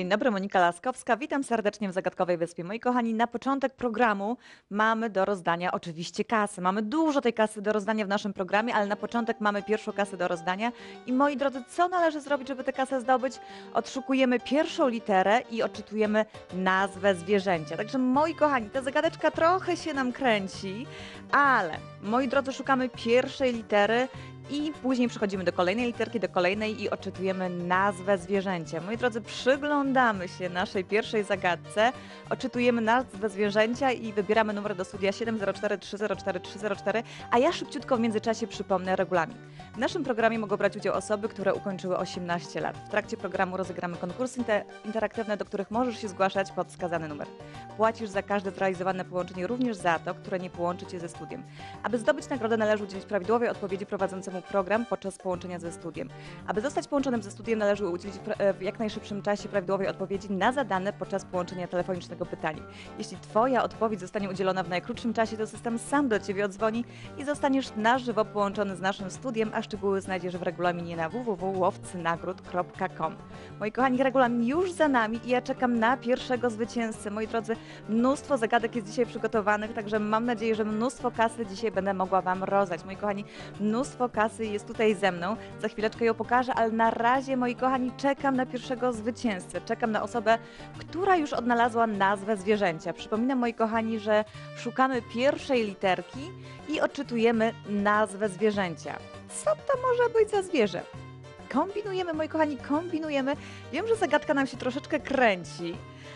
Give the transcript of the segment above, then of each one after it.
Dzień dobry, Monika Laskowska. Witam serdecznie w Zagadkowej Wyspie. Moi kochani, na początek programu mamy do rozdania oczywiście kasy. Mamy dużo tej kasy do rozdania w naszym programie, ale na początek mamy pierwszą kasę do rozdania. I moi drodzy, co należy zrobić, żeby tę kasę zdobyć? Odszukujemy pierwszą literę i odczytujemy nazwę zwierzęcia. Także moi kochani, ta zagadeczka trochę się nam kręci, ale moi drodzy, szukamy pierwszej litery i później przechodzimy do kolejnej literki, do kolejnej i odczytujemy nazwę zwierzęcia. Moi drodzy, przyglądamy się naszej pierwszej zagadce, odczytujemy nazwę zwierzęcia i wybieramy numer do studia 704 304 304, a ja szybciutko w międzyczasie przypomnę regulamin. W naszym programie mogą brać udział osoby, które ukończyły 18 lat. W trakcie programu rozegramy konkursy interaktywne, do których możesz się zgłaszać pod wskazany numer. Płacisz za każde zrealizowane połączenie, również za to, które nie połączy Cię ze studiem. Aby zdobyć nagrodę, należy udzielić prawidłowej odpowiedzi prowadzącemu program podczas połączenia ze studiem. Aby zostać połączonym ze studiem, należy udzielić w jak najszybszym czasie prawidłowej odpowiedzi na zadane podczas połączenia telefonicznego pytanie. Jeśli Twoja odpowiedź zostanie udzielona w najkrótszym czasie, to system sam do Ciebie odzwoni i zostaniesz na żywo połączony z naszym studiem, a szczegóły znajdziesz w regulaminie na www.łowcynagród.com. Moi kochani, regulamin już za nami i ja czekam na pierwszego zwycięzcę. Moi drodzy, mnóstwo zagadek jest dzisiaj przygotowanych, także mam nadzieję, że mnóstwo kasy dzisiaj będę mogła Wam rozdać. Moi kochani, mnóstwo kasy jest tutaj ze mną. Za chwileczkę ją pokażę, ale na razie, moi kochani, czekam na pierwszego zwycięzcę. Czekam na osobę, która już odnalazła nazwę zwierzęcia. Przypominam, moi kochani, że szukamy pierwszej literki i odczytujemy nazwę zwierzęcia. Co to może być za zwierzę? Kombinujemy, moi kochani, kombinujemy. Wiem, że zagadka nam się troszeczkę kręci.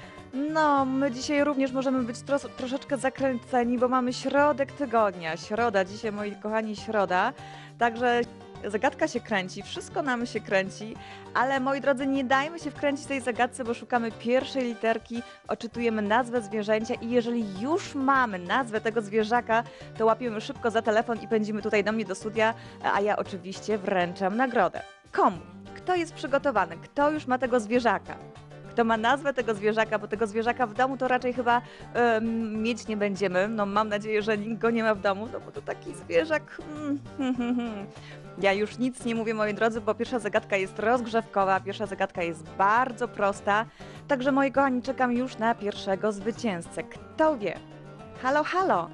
No, my dzisiaj również możemy być troszeczkę zakręceni, bo mamy środek tygodnia. Środa, dzisiaj, moi kochani, środa. Także zagadka się kręci, wszystko nam się kręci, ale moi drodzy, nie dajmy się wkręcić tej zagadce, bo szukamy pierwszej literki, odczytujemy nazwę zwierzęcia i jeżeli już mamy nazwę tego zwierzaka, to łapiemy szybko za telefon i pędzimy tutaj do mnie do studia, a ja oczywiście wręczam nagrodę. Komu? Kto jest przygotowany? Kto już ma tego zwierzaka? Kto ma nazwę tego zwierzaka, bo tego zwierzaka w domu to raczej chyba mieć nie będziemy. No mam nadzieję, że nikt go nie ma w domu, no bo to taki zwierzak. Ja już nic nie mówię, moi drodzy, bo pierwsza zagadka jest rozgrzewkowa, pierwsza zagadka jest bardzo prosta. Także, moi kochani, czekam już na pierwszego zwycięzcę. Kto wie? Halo, halo!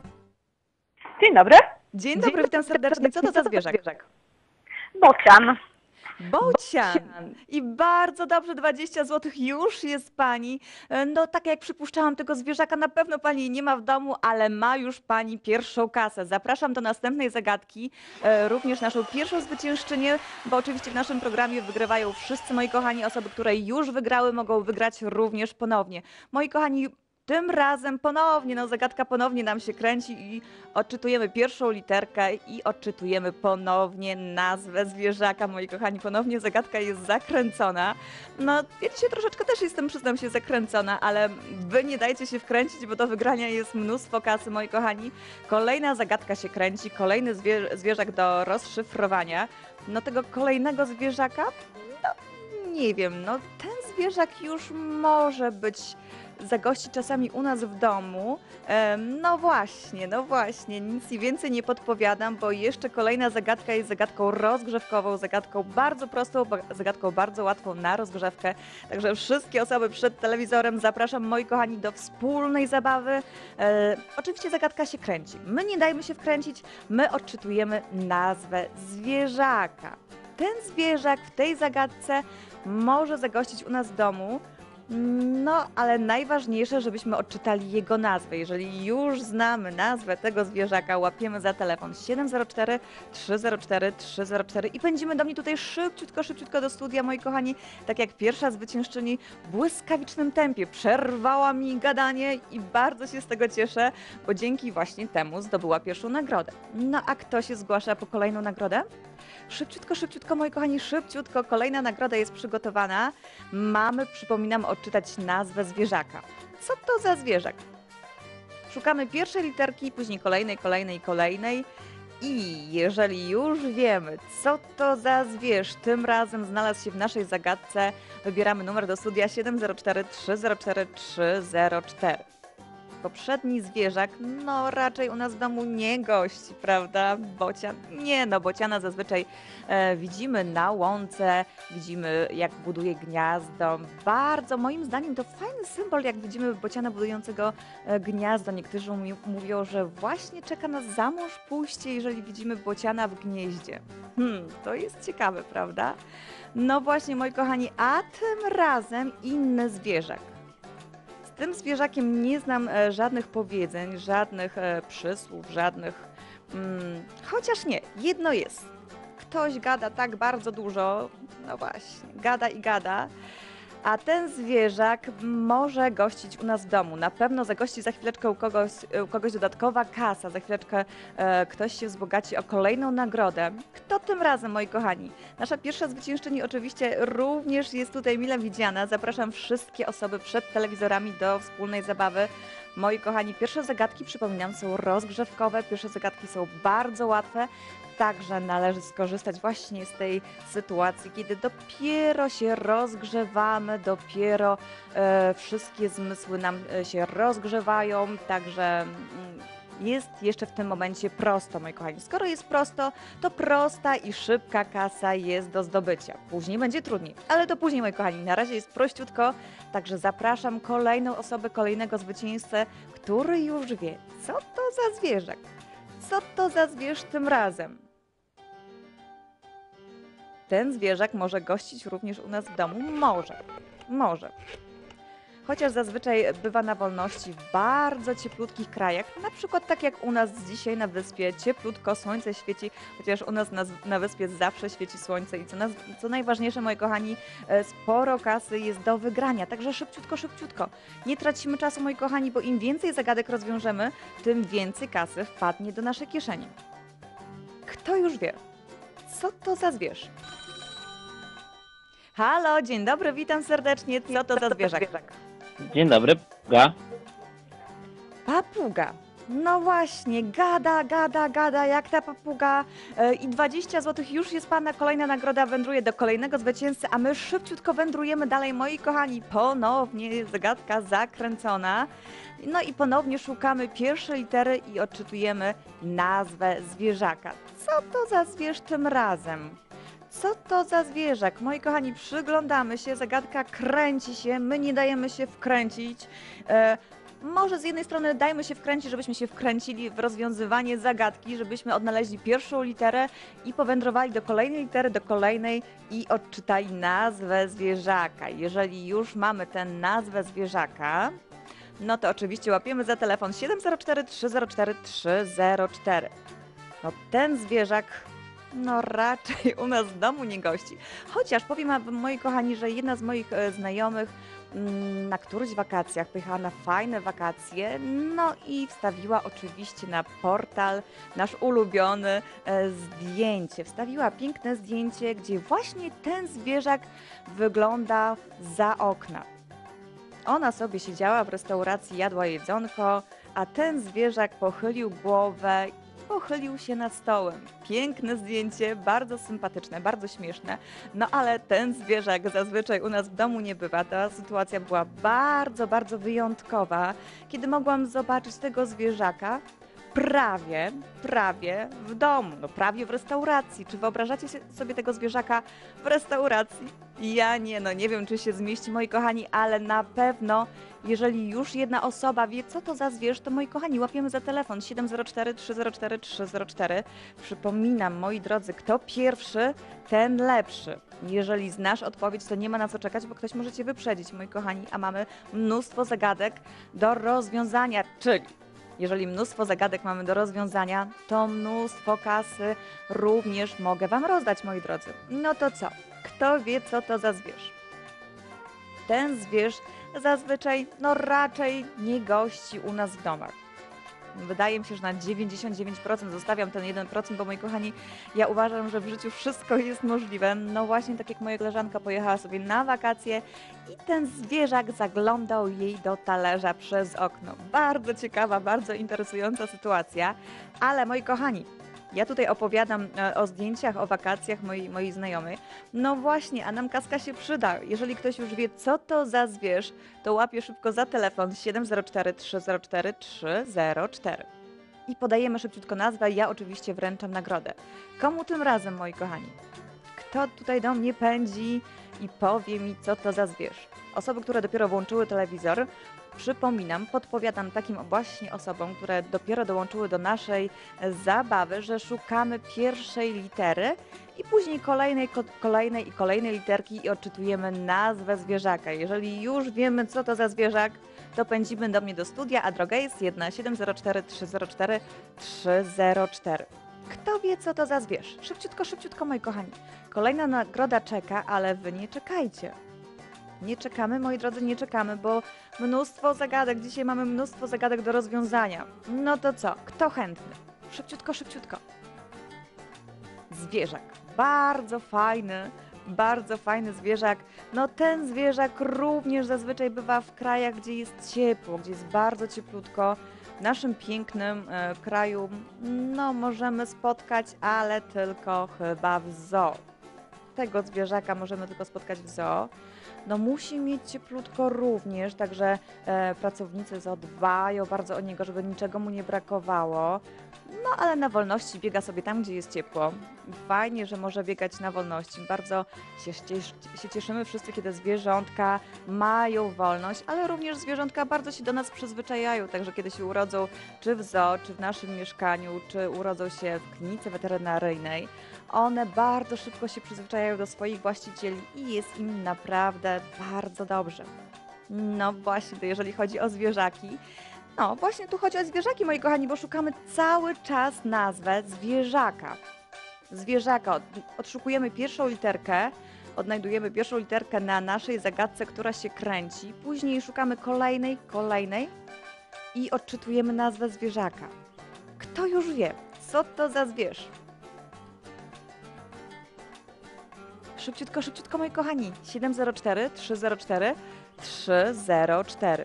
Dzień dobry. Dzień dobry, witam serdecznie. Co to za zwierzak? Bocian. Bocian! I bardzo dobrze, 20 zł już jest pani. No tak jak przypuszczałam, tego zwierzaka na pewno pani nie ma w domu, ale ma już pani pierwszą kasę. Zapraszam do następnej zagadki, również naszą pierwszą zwyciężczynię, bo oczywiście w naszym programie wygrywają wszyscy moi kochani. Osoby, które już wygrały, mogą wygrać również ponownie. Moi kochani, tym razem ponownie, no zagadka ponownie nam się kręci i odczytujemy pierwszą literkę i odczytujemy ponownie nazwę zwierzaka. Moi kochani, ponownie zagadka jest zakręcona. No ja dzisiaj troszeczkę też jestem, przyznam się, zakręcona, ale wy nie dajcie się wkręcić, bo do wygrania jest mnóstwo kasy, moi kochani. Kolejna zagadka się kręci, kolejny zwierzak do rozszyfrowania. No tego kolejnego zwierzaka, no nie wiem, no ten zwierzak już może być zagości czasami u nas w domu. No właśnie, nic więcej nie podpowiadam, bo jeszcze kolejna zagadka jest zagadką rozgrzewkową, zagadką bardzo prostą, zagadką bardzo łatwą na rozgrzewkę. Także wszystkie osoby przed telewizorem zapraszam, moi kochani, do wspólnej zabawy. Oczywiście zagadka się kręci. My nie dajmy się wkręcić, my odczytujemy nazwę zwierzaka. Ten zwierzak w tej zagadce może zagościć u nas w domu. No, ale najważniejsze, żebyśmy odczytali jego nazwę. Jeżeli już znamy nazwę tego zwierzaka, łapiemy za telefon 704 304 304 i pędzimy do mnie tutaj szybciutko do studia, moi kochani. Tak jak pierwsza zwyciężczyni w błyskawicznym tempie przerwała mi gadanie i bardzo się z tego cieszę, bo dzięki właśnie temu zdobyła pierwszą nagrodę. No a kto się zgłasza po kolejną nagrodę? Szybciutko, moi kochani, szybciutko. Kolejna nagroda jest przygotowana. Mamy, przypominam, odczytać nazwę zwierzaka. Co to za zwierzak? Szukamy pierwszej literki, później kolejnej. I jeżeli już wiemy, co to za zwierz, tym razem znalazł się w naszej zagadce, wybieramy numer do studia 704 304 304. poprzedni zwierzak, no raczej u nas w domu nie gości, prawda? Bocian? Nie, no bociana zazwyczaj widzimy na łące, widzimy jak buduje gniazdo. Bardzo, moim zdaniem, to fajny symbol, jak widzimy bociana budującego gniazdo. Niektórzy mówią, że właśnie czeka nas za mąż pójście, jeżeli widzimy bociana w gnieździe. To jest ciekawe, prawda? No właśnie, moi kochani, a tym razem inny zwierzak. Z tym zwierzakiem nie znam żadnych powiedzeń, żadnych przysłów, żadnych... chociaż nie, jedno jest. Ktoś gada tak bardzo dużo, no właśnie, gada i gada, a ten zwierzak może gościć u nas w domu. Na pewno zagości za chwileczkę u kogoś dodatkowa kasa, za chwileczkę ktoś się wzbogaci o kolejną nagrodę. Kto tym razem, moi kochani? Nasza pierwsza zwyciężczyni oczywiście również jest tutaj mile widziana. Zapraszam wszystkie osoby przed telewizorami do wspólnej zabawy. Moi kochani, pierwsze zagadki, przypominam, są rozgrzewkowe, pierwsze zagadki są bardzo łatwe. Także należy skorzystać właśnie z tej sytuacji, kiedy dopiero się rozgrzewamy, dopiero wszystkie zmysły nam się rozgrzewają, także jest jeszcze w tym momencie prosto, moi kochani. Skoro jest prosto, to prosta i szybka kasa jest do zdobycia. Później będzie trudniej, ale to później, moi kochani. Na razie jest prościutko, także zapraszam kolejną osobę, kolejnego zwycięzcę, który już wie, co to za zwierzak. Co to za zwierz tym razem? Ten zwierzak może gościć również u nas w domu? Może. Chociaż zazwyczaj bywa na wolności w bardzo cieplutkich krajach, na przykład tak jak u nas dzisiaj na wyspie, cieplutko, słońce świeci, chociaż u nas na wyspie zawsze świeci słońce i co najważniejsze, moi kochani, sporo kasy jest do wygrania, także szybciutko. Nie tracimy czasu, moi kochani, bo im więcej zagadek rozwiążemy, tym więcej kasy wpadnie do naszej kieszeni. Kto już wie, co to za zwierz? Halo, dzień dobry, witam serdecznie. Co to za zwierzak? Dzień dobry, Puga. Papuga. No właśnie, gada jak ta papuga. I 20 zł już jest pana, kolejna nagroda wędruje do kolejnego zwycięzcy, a my szybciutko wędrujemy dalej, moi kochani. Ponownie zagadka zakręcona. No i ponownie szukamy pierwszej litery i odczytujemy nazwę zwierzaka. Co to za zwierz tym razem? Co to za zwierzak? Moi kochani, przyglądamy się, zagadka kręci się, my nie dajemy się wkręcić. Może z jednej strony dajmy się wkręcić, żebyśmy się wkręcili w rozwiązywanie zagadki, żebyśmy odnaleźli pierwszą literę i powędrowali do kolejnej litery, do kolejnej i odczytali nazwę zwierzaka. Jeżeli już mamy tę nazwę zwierzaka, no to oczywiście łapiemy za telefon 704 304 304. No ten zwierzak... No raczej u nas w domu nie gości. Chociaż powiem wam, moi kochani, że jedna z moich znajomych na którychś wakacjach pojechała na fajne wakacje, no i wstawiła oczywiście na portal nasz ulubiony zdjęcie. Wstawiła piękne zdjęcie, gdzie właśnie ten zwierzak wygląda za okna. Ona sobie siedziała w restauracji, jadła jedzonko, a ten zwierzak pochylił głowę, pochylił się nad stołem. Piękne zdjęcie, bardzo sympatyczne, bardzo śmieszne. No ale ten zwierzak zazwyczaj u nas w domu nie bywa. Ta sytuacja była bardzo wyjątkowa, kiedy mogłam zobaczyć tego zwierzaka prawie w domu, no prawie w restauracji. Czy wyobrażacie sobie tego zwierzaka w restauracji? Ja nie wiem, czy się zmieści, moi kochani, ale na pewno, jeżeli już jedna osoba wie, co to za zwierz, to moi kochani, łapiemy za telefon 704 304 304. Przypominam, moi drodzy, kto pierwszy, ten lepszy. Jeżeli znasz odpowiedź, to nie ma na co czekać, bo ktoś może cię wyprzedzić, moi kochani, a mamy mnóstwo zagadek do rozwiązania, czyli jeżeli mnóstwo zagadek mamy do rozwiązania, to mnóstwo kasy również mogę wam rozdać, moi drodzy. No to co? Kto wie, co to za zwierz? Ten zwierz zazwyczaj, no raczej nie gości u nas w domach. Wydaje mi się, że na 99% zostawiam ten 1%, bo moi kochani, ja uważam, że w życiu wszystko jest możliwe. No właśnie tak jak moja koleżanka pojechała sobie na wakacje i ten zwierzak zaglądał jej do talerza przez okno. Bardzo ciekawa, bardzo interesująca sytuacja, ale moi kochani, Ja tutaj opowiadam o zdjęciach, o wakacjach mojej znajomej. No właśnie, a nam kaska się przyda. Jeżeli ktoś już wie, co to za zwierz, to łapie szybko za telefon 704 304 304. I podajemy szybciutko nazwę, ja oczywiście wręczam nagrodę. Komu tym razem, moi kochani? Kto tutaj do mnie pędzi i powie mi, co to za zwierz? Osoby, które dopiero włączyły telewizor, przypominam, podpowiadam takim właśnie osobom, które dopiero dołączyły do naszej zabawy, że szukamy pierwszej litery i później kolejnej literki i odczytujemy nazwę zwierzaka. Jeżeli już wiemy, co to za zwierzak, to pędzimy do mnie do studia, a droga jest jedna 704 304 304. Kto wie, co to za zwierz? Szybciutko, szybciutko, moi kochani. Kolejna nagroda czeka, ale wy nie czekajcie. Nie czekamy, moi drodzy, nie czekamy, bo mnóstwo zagadek. Dzisiaj mamy mnóstwo zagadek do rozwiązania. No to co? Kto chętny? Szybciutko, szybciutko. Zwierzak. Bardzo fajny zwierzak. No ten zwierzak również zazwyczaj bywa w krajach, gdzie jest ciepło, gdzie jest bardzo cieplutko. W naszym pięknym kraju, no możemy spotkać, ale tylko chyba w zoo. Tego zwierzaka możemy tylko spotkać w zoo. No musi mieć cieplutko również, także pracownicy zoo dbają bardzo o niego, żeby niczego mu nie brakowało. No ale na wolności biega sobie tam, gdzie jest ciepło. Fajnie, że może biegać na wolności. Bardzo się cieszymy wszyscy, kiedy zwierzątka mają wolność, ale również zwierzątka bardzo się do nas przyzwyczajają. Także kiedy się urodzą czy w zoo, czy w naszym mieszkaniu, czy urodzą się w klinice weterynaryjnej, one bardzo szybko się przyzwyczajają do swoich właścicieli i jest im naprawdę bardzo dobrze. No właśnie, to jeżeli chodzi o zwierzaki, no właśnie tu chodzi o zwierzaki, moi kochani, bo szukamy cały czas nazwę zwierzaka. Zwierzaka, odszukujemy pierwszą literkę, odnajdujemy pierwszą literkę na naszej zagadce, która się kręci, później szukamy kolejnej i odczytujemy nazwę zwierzaka. Kto już wie, co to za zwierz? Szybciutko, szybciutko, moi kochani. 704 304 304.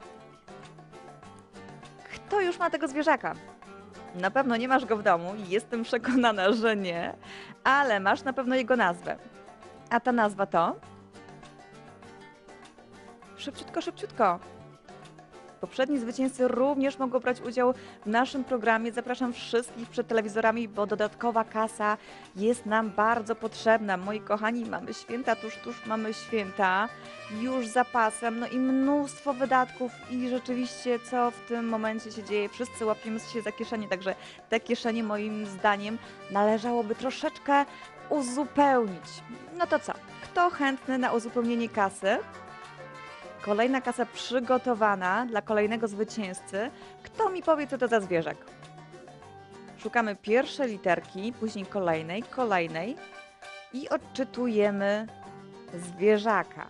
Kto już ma tego zwierzaka? Na pewno nie masz go w domu i jestem przekonana, że nie, ale masz na pewno jego nazwę. A ta nazwa to? Szybciutko, szybciutko. Poprzedni zwycięzcy również mogą brać udział w naszym programie. Zapraszam wszystkich przed telewizorami, bo dodatkowa kasa jest nam bardzo potrzebna. Moi kochani, mamy święta, tuż mamy święta, już z zapasem, no i mnóstwo wydatków i rzeczywiście co w tym momencie się dzieje? Wszyscy łapiemy się za kieszenie, także te kieszenie moim zdaniem należałoby troszeczkę uzupełnić. No to co? Kto chętny na uzupełnienie kasy? Kolejna kasa przygotowana dla kolejnego zwycięzcy. Kto mi powie, co to za zwierzak? Szukamy pierwszej literki, później kolejnej i odczytujemy zwierzaka.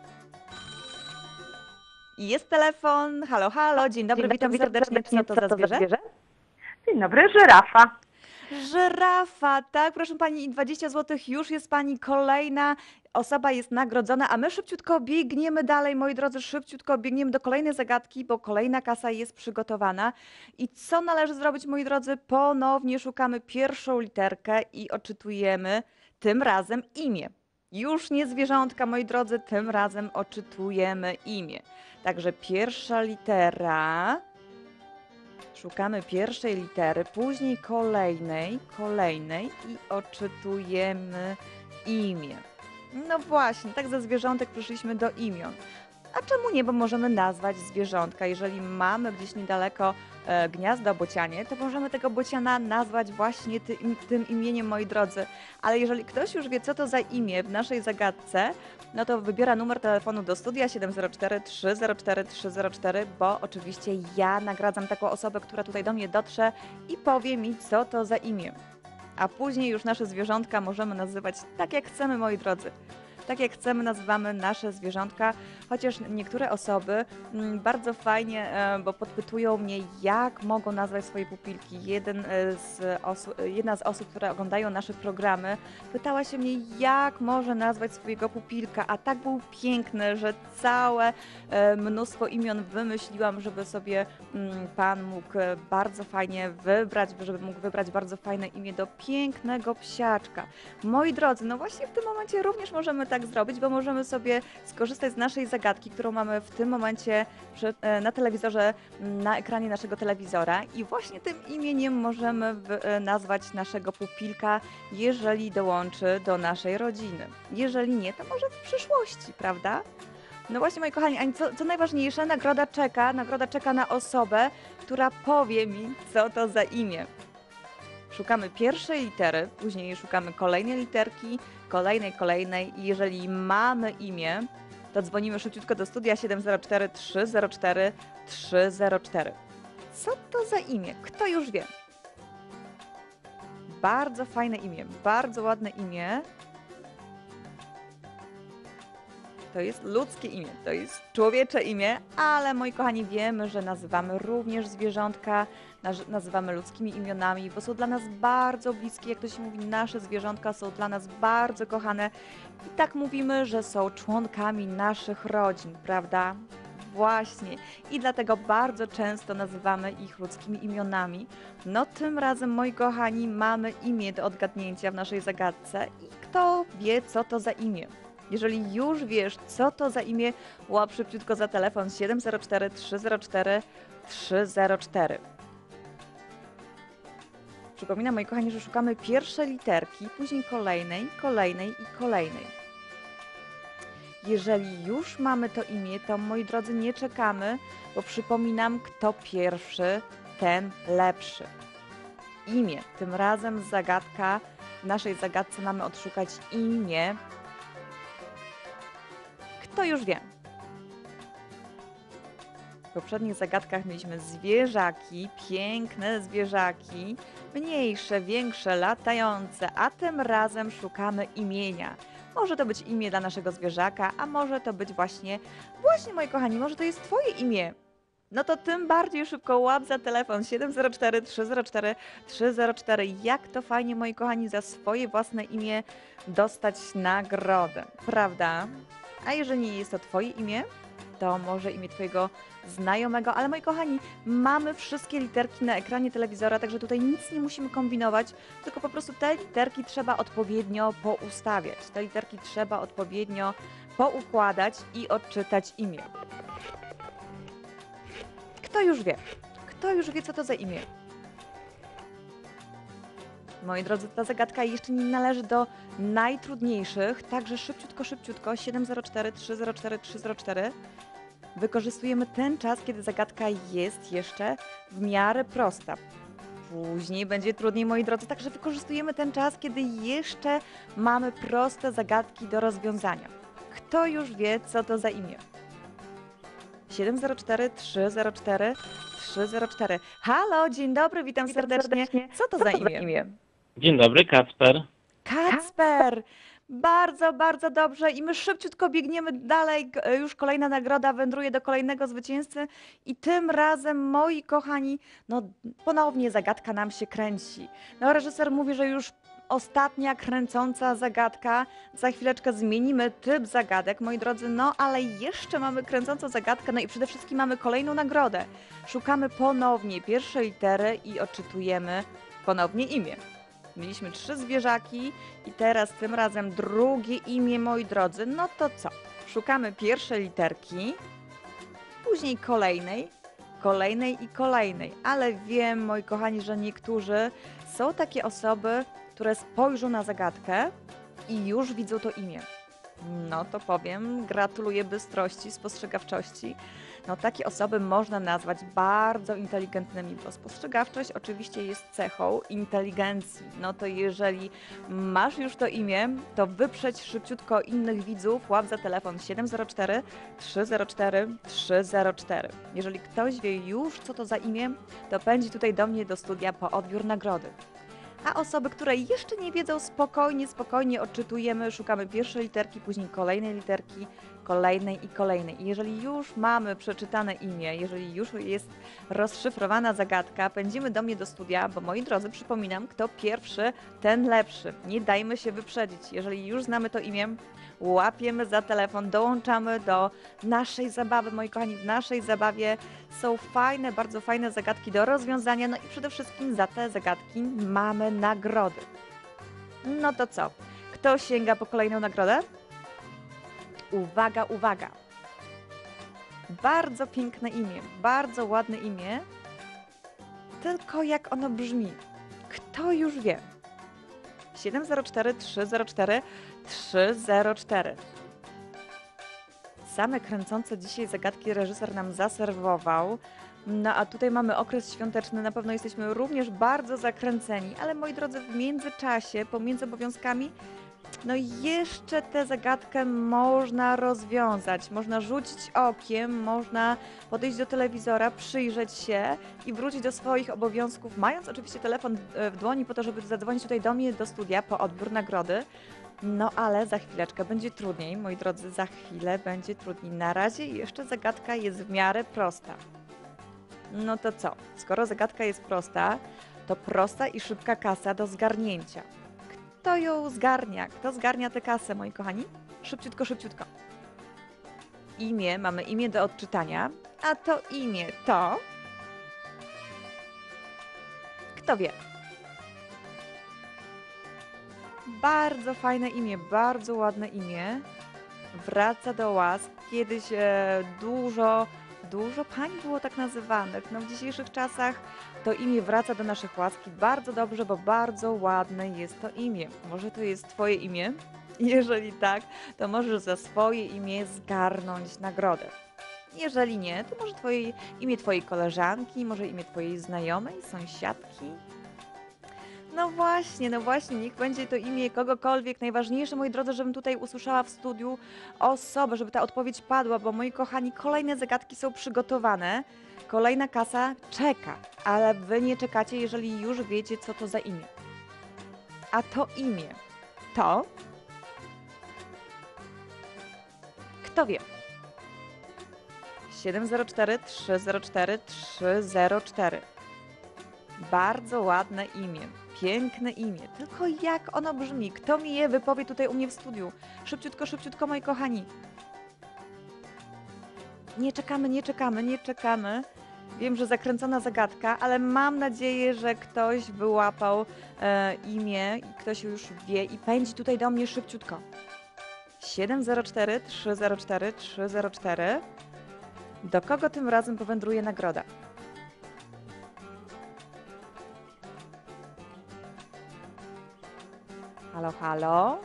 I jest telefon. Halo, halo, dzień dobry, witam serdecznie. Co to za zwierzę? Dzień dobry, żyrafa. Żyrafa, tak, proszę pani, i 20 zł już jest pani kolejna osoba jest nagrodzona, a my szybciutko biegniemy dalej, moi drodzy, szybciutko biegniemy do kolejnej zagadki, bo kolejna kasa jest przygotowana. I co należy zrobić, moi drodzy? Ponownie szukamy pierwszą literkę i odczytujemy tym razem imię. Już nie zwierzątka, moi drodzy, tym razem odczytujemy imię. Także pierwsza litera. Szukamy pierwszej litery, później kolejnej i odczytujemy imię. No właśnie, tak ze zwierzątek przyszliśmy do imion. A czemu nie, bo możemy nazwać zwierzątka. Jeżeli mamy gdzieś niedaleko gniazdo bocianie, to możemy tego bociana nazwać właśnie tym imieniem, moi drodzy. Ale jeżeli ktoś już wie, co to za imię w naszej zagadce, no to wybiera numer telefonu do studia 704 304 304, bo oczywiście ja nagradzam taką osobę, która tutaj do mnie dotrze i powie mi, co to za imię. A później już nasze zwierzątka możemy nazywać tak, jak chcemy, moi drodzy. Tak jak chcemy, nazywamy nasze zwierzątka, chociaż niektóre osoby bardzo fajnie, bo podpytują mnie, jak mogą nazwać swoje pupilki. Jedna z osób, które oglądają nasze programy, pytała się mnie, jak może nazwać swojego pupilka, a tak był piękny, że całe mnóstwo imion wymyśliłam, żeby sobie Pan mógł bardzo fajnie wybrać, żeby mógł wybrać bardzo fajne imię do pięknego psiaczka. Moi drodzy, no właśnie w tym momencie również możemy tak zrobić, bo możemy sobie skorzystać z naszej zagadki, którą mamy w tym momencie na telewizorze, na ekranie naszego telewizora i właśnie tym imieniem możemy nazwać naszego pupilka, jeżeli dołączy do naszej rodziny. Jeżeli nie, to może w przyszłości, prawda? No właśnie, moi kochani, a co najważniejsze, nagroda czeka na osobę, która powie mi, co to za imię. Szukamy pierwszej litery, później szukamy kolejnej literki, kolejnej i jeżeli mamy imię, to dzwonimy szybciutko do studia 704 304 304. Co to za imię? Kto już wie? Bardzo fajne imię, bardzo ładne imię. To jest ludzkie imię, to jest człowiecze imię, ale moi kochani, wiemy, że nazywamy również zwierzątka, nazywamy ludzkimi imionami, bo są dla nas bardzo bliskie, jak to się mówi, nasze zwierzątka są dla nas bardzo kochane i tak mówimy, że są członkami naszych rodzin, prawda? Właśnie. I dlatego bardzo często nazywamy ich ludzkimi imionami. No tym razem, moi kochani, mamy imię do odgadnięcia w naszej zagadce i kto wie, co to za imię? Jeżeli już wiesz, co to za imię, łap szybciutko za telefon 704 304 304. Przypominam, moi kochani, że szukamy pierwszej literki, później kolejnej i kolejnej. Jeżeli już mamy to imię, to moi drodzy, nie czekamy, bo przypominam, kto pierwszy, ten lepszy. Imię. Tym razem zagadka, w naszej zagadce mamy odszukać imię. Kto już wie? W poprzednich zagadkach mieliśmy zwierzaki, piękne zwierzaki, mniejsze, większe, latające, a tym razem szukamy imienia. Może to być imię dla naszego zwierzaka, a może to być właśnie moi kochani, może to jest Twoje imię. No to tym bardziej szybko łap za telefon 704 304 304. Jak to fajnie, moi kochani, za swoje własne imię dostać nagrodę, prawda? A jeżeli nie jest to Twoje imię, to może imię Twojego znajomego, ale moi kochani, mamy wszystkie literki na ekranie telewizora, także tutaj nic nie musimy kombinować, tylko po prostu te literki trzeba odpowiednio poustawiać. Te literki trzeba odpowiednio poukładać i odczytać imię. Kto już wie? Kto już wie, co to za imię? Moi drodzy, ta zagadka jeszcze nie należy do najtrudniejszych, także szybciutko 704 304 304. Wykorzystujemy ten czas, kiedy zagadka jest jeszcze w miarę prosta. Później będzie trudniej, moi drodzy, także wykorzystujemy ten czas, kiedy jeszcze mamy proste zagadki do rozwiązania. Kto już wie, co to za imię? 704 304 304. Halo, dzień dobry, witam serdecznie. Co to za imię? Dzień dobry, Kacper. Kacper! Bardzo, bardzo dobrze i my szybciutko biegniemy dalej. Już kolejna nagroda wędruje do kolejnego zwycięzcy i tym razem, moi kochani, no ponownie zagadka nam się kręci. No reżyser mówi, że już ostatnia kręcąca zagadka. Za chwileczkę zmienimy typ zagadek, moi drodzy, no ale jeszcze mamy kręcącą zagadkę, no i przede wszystkim mamy kolejną nagrodę. Szukamy ponownie pierwszej litery i odczytujemy ponownie imię. Mieliśmy 3 zwierzaki i teraz tym razem drugie imię, moi drodzy. No to co? Szukamy pierwszej literki, później kolejnej. Ale wiem, moi kochani, że niektórzy są takie osoby, które spojrzą na zagadkę i już widzą to imię. No to powiem, gratuluję bystrości, spostrzegawczości. No takie osoby można nazwać bardzo inteligentnymi, bo spostrzegawczość oczywiście jest cechą inteligencji. No to jeżeli masz już to imię, to wyprzedź szybciutko innych widzów, łap za telefon 704 304 304. Jeżeli ktoś wie już, co to za imię, to pędzi tutaj do mnie do studia po odbiór nagrody. A osoby, które jeszcze nie wiedzą, spokojnie odczytujemy, szukamy pierwszej literki, później kolejnej literki, kolejnej i kolejnej. I jeżeli już mamy przeczytane imię, jeżeli już jest rozszyfrowana zagadka, pędzimy do mnie do studia, bo moi drodzy, przypominam, kto pierwszy, ten lepszy. Nie dajmy się wyprzedzić. Jeżeli już znamy to imię, łapiemy za telefon, dołączamy do naszej zabawy. Moi kochani, w naszej zabawie są fajne, bardzo fajne zagadki do rozwiązania, no i przede wszystkim za te zagadki mamy nagrody. No to co? Kto sięga po kolejną nagrodę? Uwaga, uwaga! Bardzo piękne imię, bardzo ładne imię, tylko jak ono brzmi? Kto już wie? 704 304 304. Same kręcące dzisiaj zagadki reżyser nam zaserwował. No a tutaj mamy okres świąteczny, na pewno jesteśmy również bardzo zakręceni, ale moi drodzy, w międzyczasie, pomiędzy obowiązkami, no jeszcze tę zagadkę można rozwiązać, można rzucić okiem, można podejść do telewizora, przyjrzeć się i wrócić do swoich obowiązków, mając oczywiście telefon w dłoni po to, żeby zadzwonić tutaj do mnie do studia po odbiór nagrody. No ale za chwileczkę będzie trudniej, moi drodzy, za chwilę będzie trudniej. Na razie jeszcze zagadka jest w miarę prosta. No to co? Skoro zagadka jest prosta, to prosta i szybka kasa do zgarnięcia. Kto ją zgarnia? Kto zgarnia tę kasę, moi kochani? Szybciutko, szybciutko. Imię, mamy imię do odczytania, a to imię to... Kto wie? Bardzo fajne imię, bardzo ładne imię. Wraca do łask. Kiedyś dużo pań było tak nazywanych. No w dzisiejszych czasach to imię wraca do naszych łask. Bardzo dobrze, bo bardzo ładne jest to imię. Może to jest twoje imię? Jeżeli tak, to możesz za swoje imię zgarnąć nagrodę. Jeżeli nie, to może imię twojej koleżanki, może imię twojej znajomej, sąsiadki. No właśnie, niech będzie to imię kogokolwiek. Najważniejsze, moi drodzy, żebym tutaj usłyszała w studiu osobę, żeby ta odpowiedź padła, bo moi kochani, kolejne zagadki są przygotowane. Kolejna kasa czeka, ale wy nie czekacie, jeżeli już wiecie, co to za imię. A to imię to... Kto wie? 704 304 304. Bardzo ładne imię, piękne imię. Tylko jak ono brzmi? Kto mi je wypowie tutaj u mnie w studiu? Szybciutko, szybciutko, moi kochani. Nie czekamy. Wiem, że zakręcona zagadka, ale mam nadzieję, że ktoś wyłapał imię i ktoś już wie i pędzi tutaj do mnie szybciutko. 704 304 304. Do kogo tym razem powędruje nagroda? Halo, halo?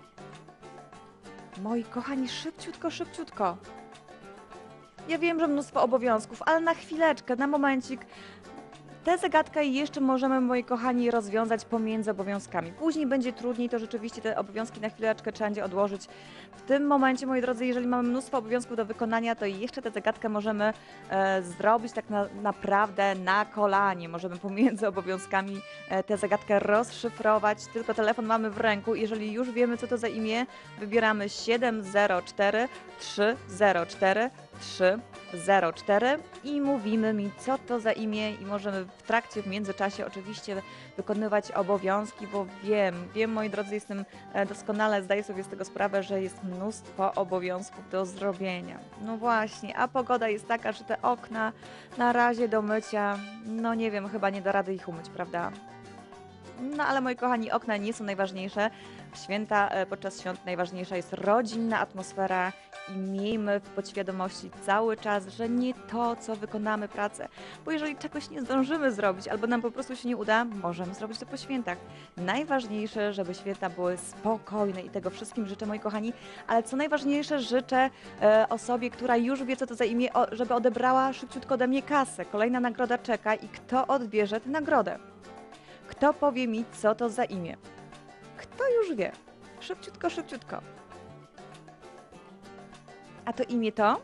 Moi kochani, szybciutko, szybciutko. Ja wiem, że mnóstwo obowiązków, ale na chwileczkę, na momencik. Tę zagadkę jeszcze możemy, moi kochani, rozwiązać pomiędzy obowiązkami. Później będzie trudniej, to rzeczywiście te obowiązki na chwileczkę trzeba będzie odłożyć. W tym momencie, moi drodzy, jeżeli mamy mnóstwo obowiązków do wykonania, to jeszcze tę zagadkę możemy zrobić tak naprawdę na kolanie. Możemy pomiędzy obowiązkami tę zagadkę rozszyfrować, tylko telefon mamy w ręku. Jeżeli już wiemy, co to za imię, wybieramy 704 304 304 i mówimy mi, co to za imię i możemy w międzyczasie oczywiście wykonywać obowiązki, bo wiem, moi drodzy, doskonale zdaję sobie z tego sprawę, że jest mnóstwo obowiązków do zrobienia. No właśnie, a pogoda jest taka, że te okna na razie do mycia, no nie wiem, chyba nie da rady ich umyć, prawda? No ale moi kochani, okna nie są najważniejsze. Podczas świąt najważniejsza jest rodzinna atmosfera i miejmy w podświadomości cały czas, że nie to, co wykonamy pracę. Bo jeżeli czegoś nie zdążymy zrobić albo nam po prostu się nie uda, możemy zrobić to po świętach. Najważniejsze, żeby święta były spokojne i tego wszystkim życzę, moi kochani. Ale co najważniejsze, życzę osobie, która już wie, co to za imię, żeby odebrała szybciutko ode mnie kasę. Kolejna nagroda czeka i kto odbierze tę nagrodę? Kto powie mi, co to za imię? Kto już wie? Szybciutko, szybciutko. A to imię to?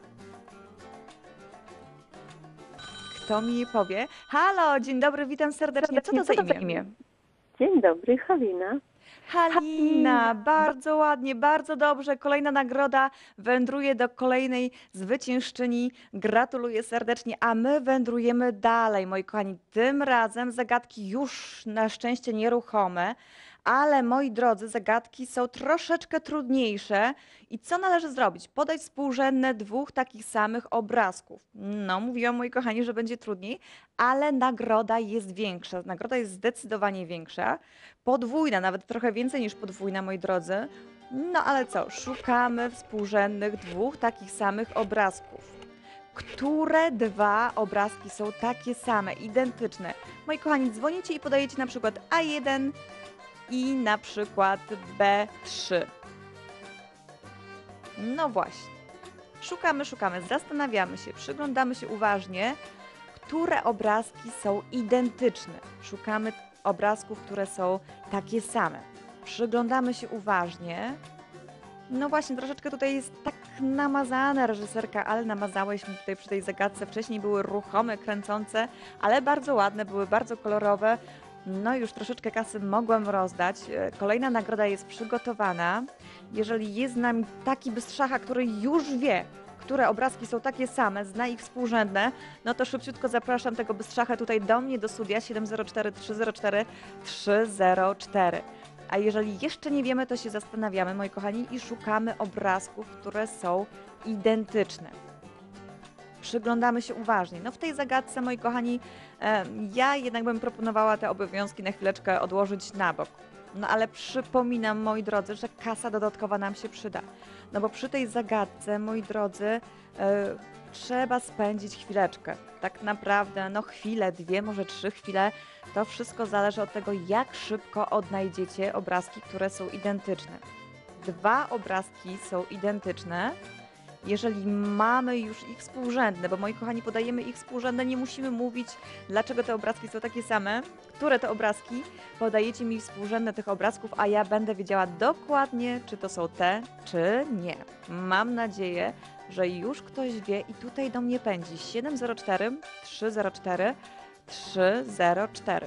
Kto mi je powie? Halo, dzień dobry, witam serdecznie. Co to za imię? Dzień dobry, Halina. Halina, bardzo ładnie, bardzo dobrze. Kolejna nagroda wędruje do kolejnej zwyciężczyni. Gratuluję serdecznie, a my wędrujemy dalej, moi kochani. Tym razem zagadki już na szczęście nieruchome, ale moi drodzy, zagadki są troszeczkę trudniejsze. I co należy zrobić? Podać współrzędne dwóch takich samych obrazków. No, mówiłam, moi kochani, że będzie trudniej, ale nagroda jest większa. Nagroda jest zdecydowanie większa. Podwójna, nawet trochę więcej niż podwójna, moi drodzy. No ale co? Szukamy współrzędnych dwóch takich samych obrazków. Które dwa obrazki są takie same, identyczne? Moi kochani, dzwonicie i podajecie na przykład A1 i na przykład B3. No właśnie. Szukamy, zastanawiamy się, przyglądamy się uważnie, które obrazki są identyczne. Szukamy obrazków, które są takie same. Przyglądamy się uważnie. No właśnie, troszeczkę tutaj jest tak namazana reżyserka, ale namazałeś mi tutaj przy tej zagadce. Wcześniej były ruchome, kręcące, ale bardzo ładne, były bardzo kolorowe. No już troszeczkę kasy mogłam rozdać. Kolejna nagroda jest przygotowana. Jeżeli jest z nami taki bystrzacha, który już wie, które obrazki są takie same, zna ich współrzędne, no to szybciutko zapraszam tego bystrzachę tutaj do mnie, do studia 704 304 304. A jeżeli jeszcze nie wiemy, to się zastanawiamy, moi kochani, i szukamy obrazków, które są identyczne. Przyglądamy się uważnie. No w tej zagadce, moi kochani, ja jednak bym proponowała te obowiązki na chwileczkę odłożyć na bok. No ale przypominam, moi drodzy, że kasa dodatkowa nam się przyda. No bo przy tej zagadce, moi drodzy, trzeba spędzić chwileczkę. Tak naprawdę, no chwilę, dwie, może 3 chwile. To wszystko zależy od tego, jak szybko odnajdziecie obrazki, które są identyczne. Dwa obrazki są identyczne. Jeżeli mamy już ich współrzędne, bo moi kochani, podajemy ich współrzędne, nie musimy mówić, dlaczego te obrazki są takie same, które te obrazki, podajecie mi współrzędne tych obrazków, a ja będę wiedziała dokładnie, czy to są te, czy nie. Mam nadzieję, że już ktoś wie i tutaj do mnie pędzi 704 304 304.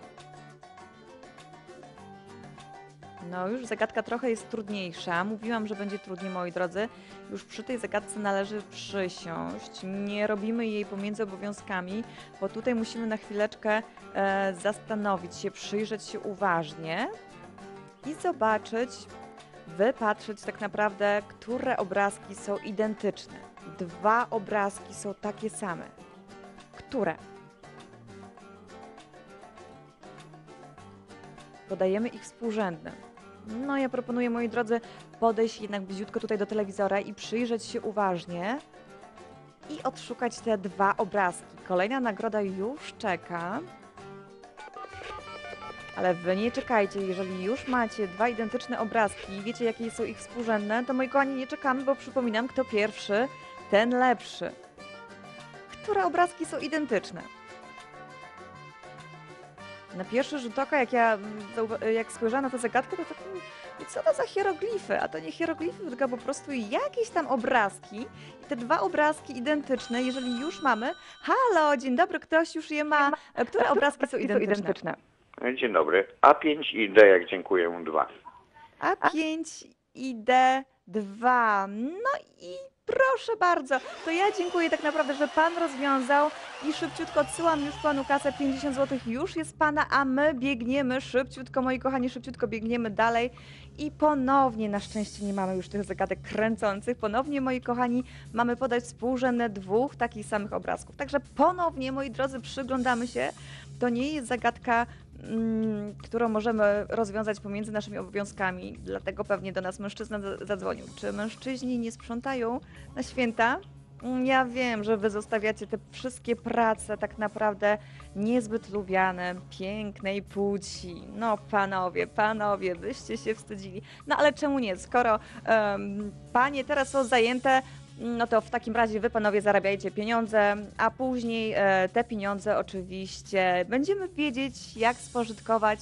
No już zagadka trochę jest trudniejsza. Mówiłam, że będzie trudniej, moi drodzy. Już przy tej zagadce należy przysiąść. Nie robimy jej pomiędzy obowiązkami, bo tutaj musimy na chwileczkę zastanowić się, przyjrzeć się uważnie i zobaczyć, wypatrzeć tak naprawdę, które obrazki są identyczne. Dwa obrazki są takie same. Które? Podajemy ich współrzędne. No ja proponuję, moi drodzy, podejść jednak bliziutko tutaj do telewizora i przyjrzeć się uważnie i odszukać te dwa obrazki. Kolejna nagroda już czeka. Ale wy nie czekajcie, jeżeli już macie dwa identyczne obrazki i wiecie, jakie są ich współrzędne, to moi kochani, nie czekamy, bo przypominam, kto pierwszy, ten lepszy. Które obrazki są identyczne? Na pierwszy rzut oka, jak spojrzałam na tę zagadkę, to tak, co to za hieroglify? A to nie hieroglify, tylko po prostu jakieś tam obrazki. I te dwa obrazki identyczne, jeżeli już mamy... Halo, dzień dobry, ktoś już je ma. Które obrazki są identyczne? Dzień dobry. A5 i D, jak dziękuję, 2. A5 i D2. No i proszę bardzo, to ja dziękuję tak naprawdę, że Pan rozwiązał i szybciutko odsyłam już Panu kasę, 50 zł już jest Pana, a my biegniemy szybciutko, moi kochani, szybciutko biegniemy dalej i ponownie, na szczęście nie mamy już tych zagadek kręcących, ponownie, moi kochani, mamy podać współrzędne dwóch takich samych obrazków. Także ponownie, moi drodzy, przyglądamy się, to nie jest zagadka, którą możemy rozwiązać pomiędzy naszymi obowiązkami, dlatego pewnie do nas mężczyzna zadzwonił. Czy mężczyźni nie sprzątają na święta? Ja wiem, że wy zostawiacie te wszystkie prace tak naprawdę niezbyt lubiane, pięknej płci. No panowie, byście się wstydzili. No ale czemu nie? Skoro panie teraz są zajęte, no to w takim razie wy, panowie, zarabiajcie pieniądze, a później te pieniądze oczywiście będziemy wiedzieć, jak spożytkować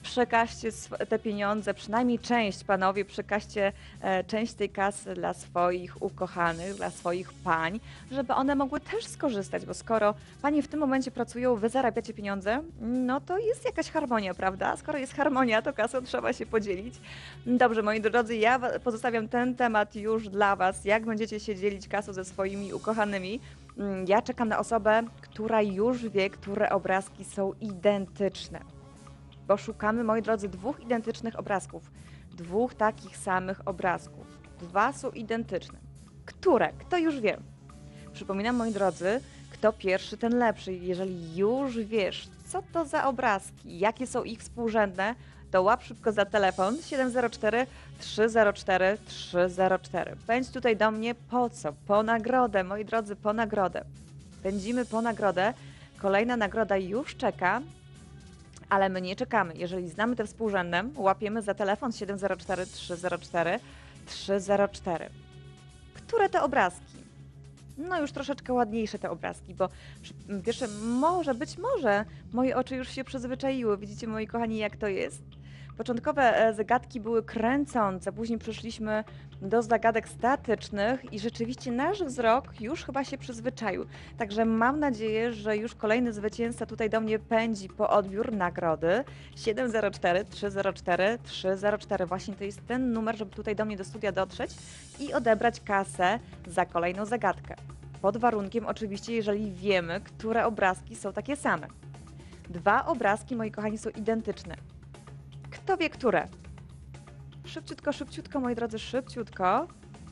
przekażcie te pieniądze, przynajmniej część, panowie, przekażcie część tej kasy dla swoich ukochanych, dla swoich pań, żeby one mogły też skorzystać, bo skoro panie w tym momencie pracują, wy zarabiacie pieniądze, no to jest jakaś harmonia, prawda? Skoro jest harmonia, to kasą trzeba się podzielić. Dobrze, moi drodzy, ja pozostawiam ten temat już dla was, jak będziecie się dzielić kasą ze swoimi ukochanymi. Ja czekam na osobę, która już wie, które obrazki są identyczne. Bo szukamy, moi drodzy, dwóch identycznych obrazków. Dwóch takich samych obrazków. Dwa są identyczne. Które? Kto już wie? Przypominam, moi drodzy, kto pierwszy, ten lepszy. Jeżeli już wiesz, co to za obrazki, jakie są ich współrzędne, to łap szybko za telefon 704 304 304. Pędź tutaj do mnie po co? Po nagrodę, moi drodzy, po nagrodę. Pędzimy po nagrodę. Kolejna nagroda już czeka, ale my nie czekamy. Jeżeli znamy te współrzędne, łapiemy za telefon 704 304 304. Które te obrazki? No już troszeczkę ładniejsze te obrazki, bo pierwsze być może moje oczy już się przyzwyczaiły. Widzicie, moi kochani, jak to jest? Początkowe zagadki były kręcące, później przeszliśmy do zagadek statycznych i rzeczywiście nasz wzrok już chyba się przyzwyczaił. Także mam nadzieję, że już kolejny zwycięzca tutaj do mnie pędzi po odbiór nagrody 704 304 304. Właśnie to jest ten numer, żeby tutaj do mnie do studia dotrzeć i odebrać kasę za kolejną zagadkę. Pod warunkiem oczywiście, jeżeli wiemy, które obrazki są takie same. Dwa obrazki, moi kochani, są identyczne. Kto wie, które? Szybciutko, szybciutko, moi drodzy, szybciutko.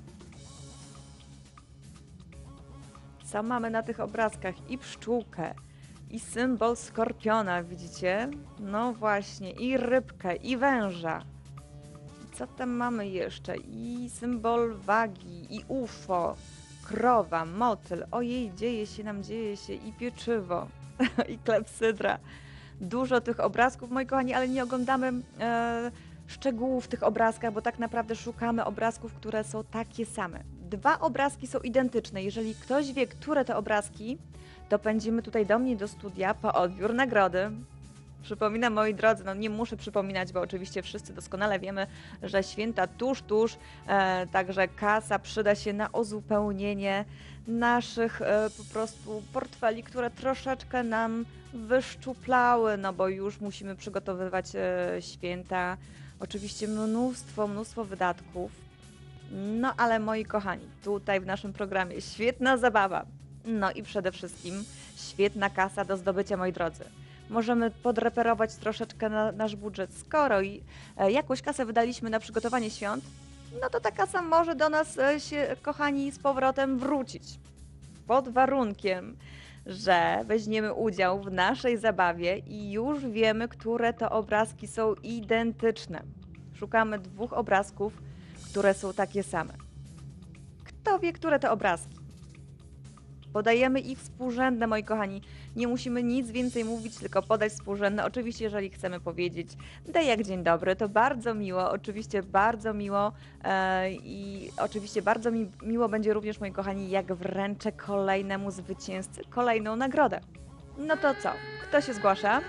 Co mamy na tych obrazkach? I pszczółkę, i symbol skorpiona, widzicie? No właśnie, i rybkę, i węża. Co tam mamy jeszcze? I symbol wagi, i UFO, krowa, motyl. Ojej, dzieje się, i pieczywo, i klepsydra. Dużo tych obrazków, moi kochani, ale nie oglądamy szczegółów w tych obrazkach, bo tak naprawdę szukamy obrazków, które są takie same. Dwa obrazki są identyczne. Jeżeli ktoś wie, które te obrazki, to pędzimy tutaj do mnie do studia po odbiór nagrody. Przypominam, moi drodzy, no nie muszę przypominać, bo oczywiście wszyscy doskonale wiemy, że święta tuż, także kasa przyda się na uzupełnienie naszych po prostu portfeli, które troszeczkę nam wyszczuplały, no bo już musimy przygotowywać święta. Oczywiście mnóstwo wydatków. No ale moi kochani, tutaj w naszym programie świetna zabawa. No i przede wszystkim świetna kasa do zdobycia, moi drodzy. Możemy podreperować troszeczkę nasz budżet. Skoro jakąś kasę wydaliśmy na przygotowanie świąt, no to ta kasa może do nas się, kochani, z powrotem wrócić. Pod warunkiem, że weźmiemy udział w naszej zabawie i już wiemy, które to obrazki są identyczne. Szukamy dwóch obrazków, które są takie same. Kto wie, które to obrazki? Podajemy ich współrzędne, moi kochani. Nie musimy nic więcej mówić, tylko podać współrzędne. Oczywiście, jeżeli chcemy powiedzieć daj jak dzień dobry, to bardzo miło, oczywiście bardzo miło i oczywiście bardzo miło będzie również, moi kochani, jak wręczę kolejnemu zwycięzcy kolejną nagrodę. No to co? Kto się zgłasza?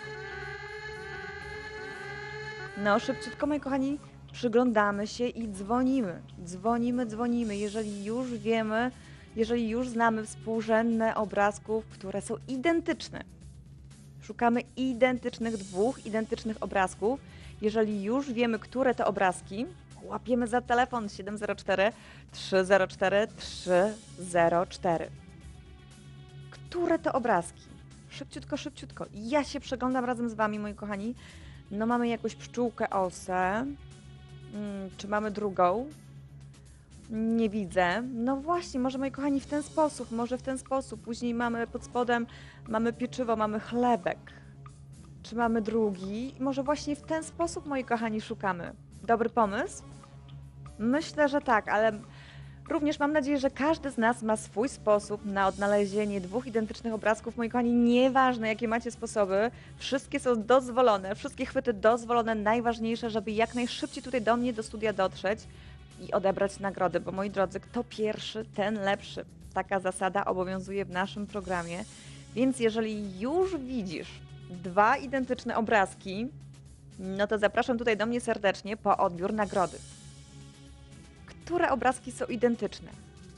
No, szybciutko, moi kochani, przyglądamy się i dzwonimy. Dzwonimy, jeżeli już wiemy, jeżeli już znamy współrzędne obrazków, które są identyczne. Szukamy dwóch identycznych obrazków. Jeżeli już wiemy, które to obrazki, łapiemy za telefon 704 304 304. Które to obrazki? Szybciutko. Ja się przeglądam razem z wami, moi kochani. No mamy jakąś pszczółkę osę. Czy mamy drugą? Nie widzę. No właśnie, może, moi kochani, w ten sposób. Później mamy pod spodem, mamy pieczywo, mamy chlebek. Czy mamy drugi? Może właśnie w ten sposób, moi kochani, szukamy. Dobry pomysł? Myślę, że tak, ale również mam nadzieję, że każdy z nas ma swój sposób na odnalezienie dwóch identycznych obrazków. Moi kochani, nieważne jakie macie sposoby, wszystkie są dozwolone, wszystkie chwyty dozwolone. Najważniejsze, żeby jak najszybciej tutaj do mnie, do studia dotrzeć i odebrać nagrody, bo moi drodzy, kto pierwszy, ten lepszy. Taka zasada obowiązuje w naszym programie, więc jeżeli już widzisz dwa identyczne obrazki, No to zapraszam tutaj do mnie serdecznie po odbiór nagrody. Które obrazki są identyczne?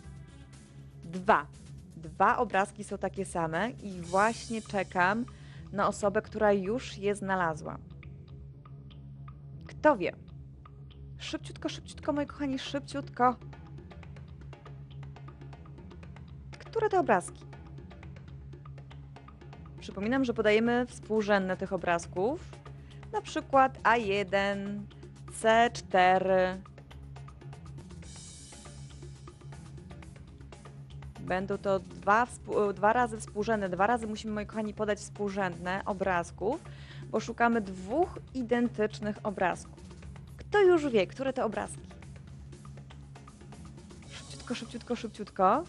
Dwa obrazki są takie same i właśnie czekam na osobę, która już je znalazła. Kto wie? Szybciutko, szybciutko, moi kochani, szybciutko. Które te obrazki? Przypominam, że podajemy współrzędne tych obrazków. Na przykład A1, C4. Będą to dwa razy współrzędne. 2 razy musimy, moi kochani, podać współrzędne obrazków, bo szukamy 2 identycznych obrazków. Kto już wie, które te obrazki? Szybciutko, szybciutko, szybciutko.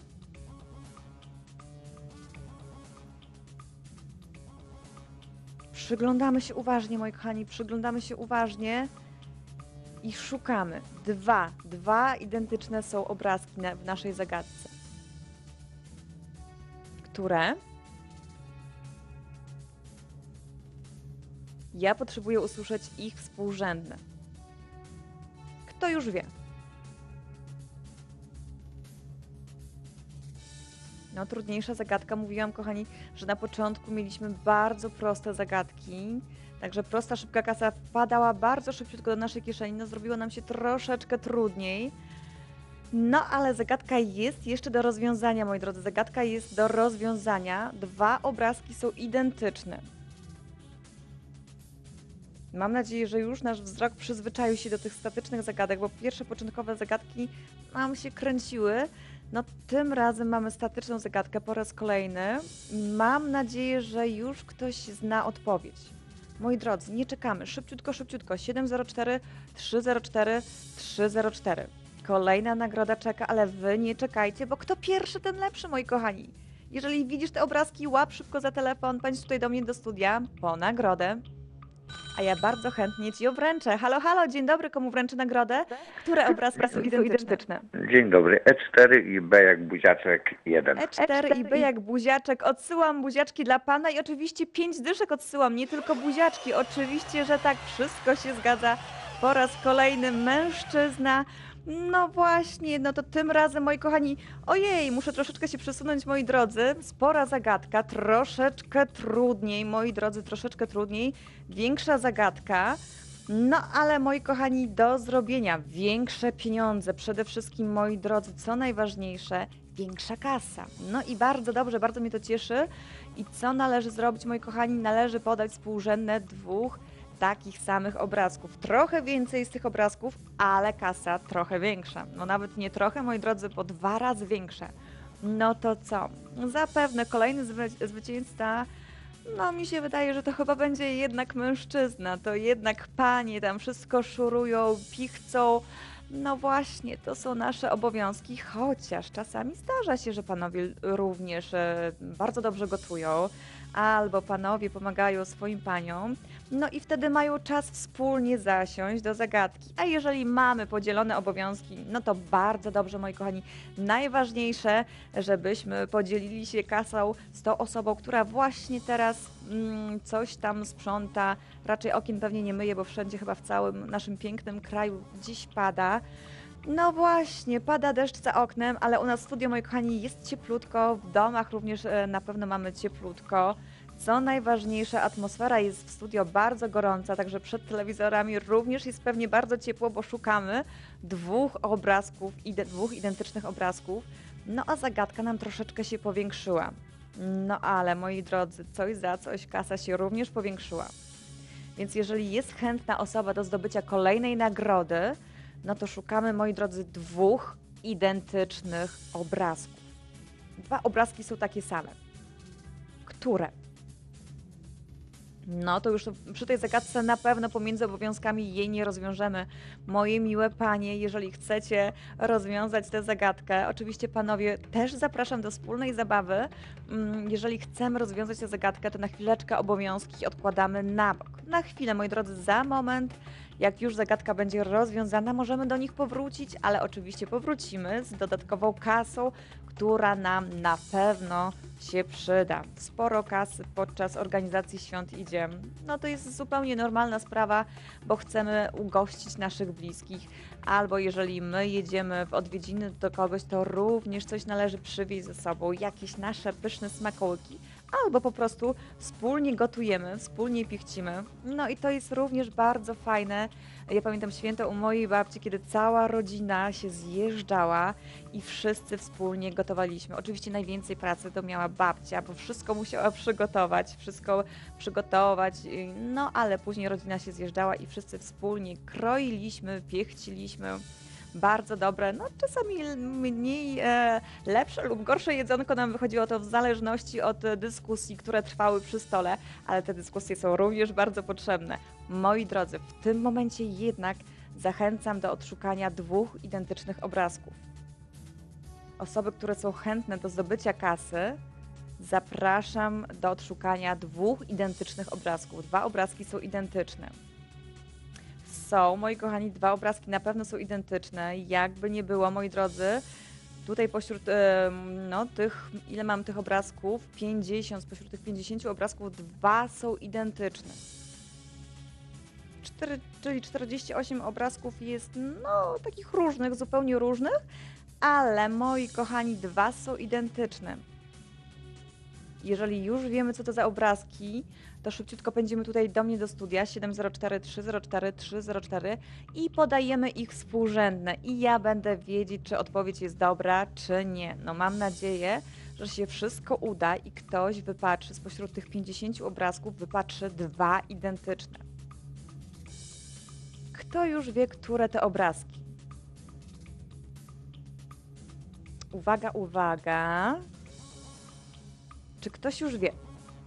Przyglądamy się uważnie, moi kochani, przyglądamy się uważnie i szukamy. Dwa identyczne są obrazki w naszej zagadce. Które? Ja potrzebuję usłyszeć ich współrzędne. Kto już wie? No, trudniejsza zagadka. Mówiłam, kochani, że na początku mieliśmy bardzo proste zagadki. Także prosta, szybka kasa wpadała bardzo szybciutko do naszej kieszeni. No, zrobiło nam się troszeczkę trudniej. No, ale zagadka jest jeszcze do rozwiązania, moi drodzy. Zagadka jest do rozwiązania. 2 obrazki są identyczne. Mam nadzieję, że już nasz wzrok przyzwyczaił się do tych statycznych zagadek, bo pierwsze początkowe zagadki nam się kręciły. No, tym razem mamy statyczną zagadkę po raz kolejny. Mam nadzieję, że już ktoś zna odpowiedź. Moi drodzy, nie czekamy. Szybciutko, szybciutko. 704 304 304. Kolejna nagroda czeka, ale wy nie czekajcie, bo kto pierwszy, ten lepszy, moi kochani. Jeżeli widzisz te obrazki, łap szybko za telefon, bądź tutaj do mnie do studia po nagrodę. A ja bardzo chętnie ci ją wręczę. Halo, halo, dzień dobry, komu wręczę nagrodę? Które obrazki są identyczne? Dzień dobry. E4 i B jak buziaczek 1. E4 i B jak buziaczek. Odsyłam buziaczki dla pana i oczywiście 5 dyszek odsyłam, nie tylko buziaczki. Oczywiście, że tak, wszystko się zgadza. Po raz kolejny mężczyzna. No właśnie, no to tym razem, moi kochani, ojej, muszę troszeczkę się przesunąć, moi drodzy. Spora zagadka, troszeczkę trudniej, moi drodzy, troszeczkę trudniej. Większa zagadka. No ale, moi kochani, do zrobienia. Większe pieniądze, przede wszystkim, moi drodzy, co najważniejsze, większa kasa. No i bardzo dobrze, bardzo mnie to cieszy. I co należy zrobić, moi kochani? Należy podać współrzędne 2 takich samych obrazków. Trochę więcej z tych obrazków, ale kasa trochę większa. No nawet nie trochę, moi drodzy, bo 2 razy większe. No to co? Zapewne kolejny zwycięzca, no mi się wydaje, że to chyba będzie jednak mężczyzna. To jednak panie tam wszystko szurują, pichcą. No właśnie, to są nasze obowiązki, chociaż czasami zdarza się, że panowie również bardzo dobrze gotują, albo panowie pomagają swoim paniom, no i wtedy mają czas wspólnie zasiąść do zagadki. A jeżeli mamy podzielone obowiązki, no to bardzo dobrze, moi kochani. Najważniejsze, żebyśmy podzielili się kasą z tą osobą, która właśnie teraz coś tam sprząta. Raczej okien pewnie nie myje, bo wszędzie chyba w całym naszym pięknym kraju dziś pada. No właśnie, pada deszcz za oknem, ale u nas w studio, moi kochani, jest cieplutko, w domach również na pewno mamy cieplutko. Co najważniejsze, atmosfera jest w studio bardzo gorąca, także przed telewizorami również jest pewnie bardzo ciepło, bo szukamy 2 obrazków, 2 identycznych obrazków. No a zagadka nam troszeczkę się powiększyła. No ale, moi drodzy, coś za coś, kasa się również powiększyła. Więc jeżeli jest chętna osoba do zdobycia kolejnej nagrody, no to szukamy, moi drodzy, 2 identycznych obrazków. 2 obrazki są takie same. Które? No to już przy tej zagadce na pewno pomiędzy obowiązkami jej nie rozwiążemy. Moje miłe panie, jeżeli chcecie rozwiązać tę zagadkę, oczywiście panowie, też zapraszam do wspólnej zabawy. Jeżeli chcemy rozwiązać tę zagadkę, to na chwileczkę obowiązki odkładamy na bok. Na chwilę, moi drodzy, za moment. Jak już zagadka będzie rozwiązana, możemy do nich powrócić, ale oczywiście powrócimy z dodatkową kasą, która nam na pewno się przyda. Sporo kasy podczas organizacji świąt idzie. No to jest zupełnie normalna sprawa, bo chcemy ugościć naszych bliskich, albo jeżeli my jedziemy w odwiedziny do kogoś, to również coś należy przywieźć ze sobą, jakieś nasze pyszne smakołyki, albo po prostu wspólnie gotujemy, wspólnie pichcimy. No i to jest również bardzo fajne. Ja pamiętam święto u mojej babci, kiedy cała rodzina się zjeżdżała i wszyscy wspólnie gotowaliśmy. Oczywiście najwięcej pracy to miała babcia, bo wszystko musiała przygotować, no ale później rodzina się zjeżdżała i wszyscy wspólnie kroiliśmy, piechciliśmy. Bardzo dobre, no czasami mniej lepsze lub gorsze jedzonko nam wychodziło, to w zależności od dyskusji, które trwały przy stole, ale te dyskusje są również bardzo potrzebne. Moi drodzy, w tym momencie jednak zachęcam do odszukania 2 identycznych obrazków. Osoby, które są chętne do zdobycia kasy, zapraszam do odszukania 2 identycznych obrazków. 2 obrazki są identyczne. Moi kochani, 2 obrazki na pewno są identyczne, jakby nie było, moi drodzy, tutaj pośród ile mam tych obrazków? 50, spośród tych 50 obrazków 2 są identyczne. Czyli 48 obrazków jest, takich różnych, zupełnie różnych, ale moi kochani, 2 są identyczne. Jeżeli już wiemy, co to za obrazki, to szybciutko pędzimy tutaj do mnie do studia 704 304 304 i podajemy ich współrzędne i ja będę wiedzieć, czy odpowiedź jest dobra, czy nie. No mam nadzieję, że się wszystko uda i ktoś wypatrzy spośród tych 50 obrazków, wypatrzy 2 identyczne. Kto już wie, które te obrazki? Uwaga, uwaga. Czy ktoś już wie?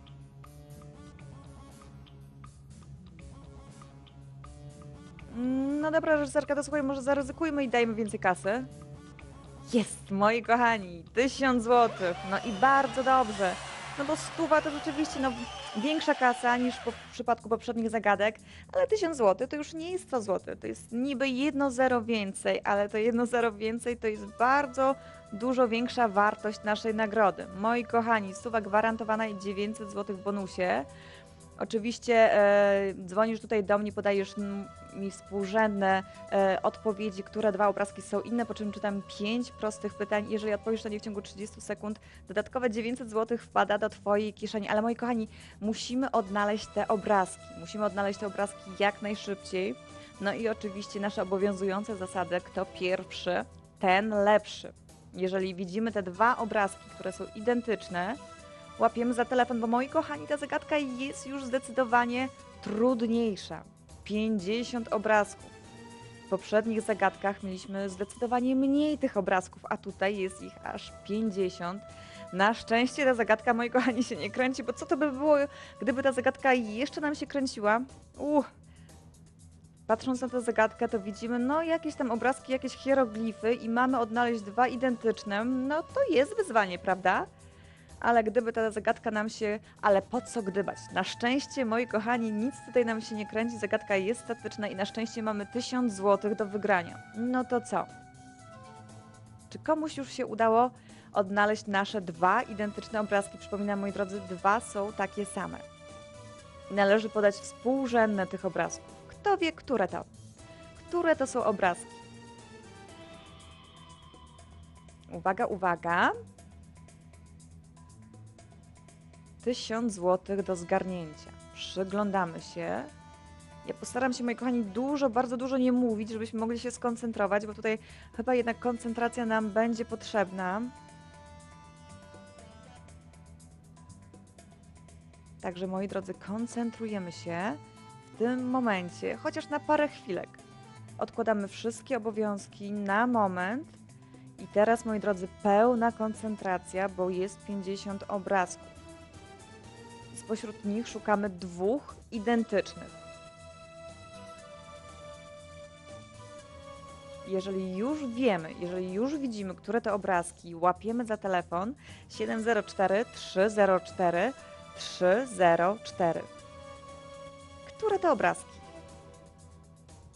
No dobra, reżyserka, to słuchaj, może zaryzykujmy i dajmy więcej kasy. Jest, moi kochani, 1000 zł. No i bardzo dobrze. No bo 100 to rzeczywiście większa kasa niż w przypadku poprzednich zagadek, ale 1000 zł to już nie jest 100 zł. To jest niby 1 zero więcej, ale to 1 zero więcej to jest bardzo dużo większa wartość naszej nagrody. Moi kochani, 100 gwarantowana i 900 zł w bonusie. Oczywiście dzwonisz tutaj do mnie, podajesz mi współrzędne odpowiedzi, które 2 obrazki są inne, po czym czytam 5 prostych pytań. Jeżeli odpowiesz na nie w ciągu 30 sekund, dodatkowe 900 zł wpada do Twojej kieszeni. Ale moi kochani, musimy odnaleźć te obrazki. Musimy odnaleźć te obrazki jak najszybciej. No i oczywiście nasze obowiązujące zasady, kto pierwszy, ten lepszy. Jeżeli widzimy te 2 obrazki, które są identyczne, łapiemy za telefon, bo moi kochani, ta zagadka jest już zdecydowanie trudniejsza. 50 obrazków. W poprzednich zagadkach mieliśmy zdecydowanie mniej tych obrazków, a tutaj jest ich aż 50. Na szczęście ta zagadka, moi kochani, się nie kręci, bo co to by było, gdyby ta zagadka jeszcze nam się kręciła? Patrząc na tę zagadkę, to widzimy, jakieś tam obrazki, jakieś hieroglify i mamy odnaleźć 2 identyczne. No to jest wyzwanie, prawda? Ale gdyby ta zagadka nam się... Ale po co gdybać? Na szczęście, moi kochani, nic tutaj nam się nie kręci, zagadka jest statyczna i na szczęście mamy 1000 zł do wygrania. No to co? Czy komuś już się udało odnaleźć nasze 2 identyczne obrazki? Przypominam, moi drodzy, 2 są takie same. Należy podać współrzędne tych obrazków. Kto wie, które to? Które to są obrazki? Uwaga, uwaga. 1000 zł do zgarnięcia. Przyglądamy się. Ja postaram się, moi kochani, bardzo dużo nie mówić, żebyśmy mogli się skoncentrować, bo tutaj chyba jednak koncentracja nam będzie potrzebna. Także, moi drodzy, koncentrujemy się w tym momencie, chociaż na parę chwilek. Odkładamy wszystkie obowiązki na moment. I teraz, moi drodzy, pełna koncentracja, bo jest 50 obrazków. Spośród nich szukamy 2 identycznych. Jeżeli już wiemy, jeżeli już widzimy, które te obrazki, łapiemy za telefon 704 304 304. Które te obrazki?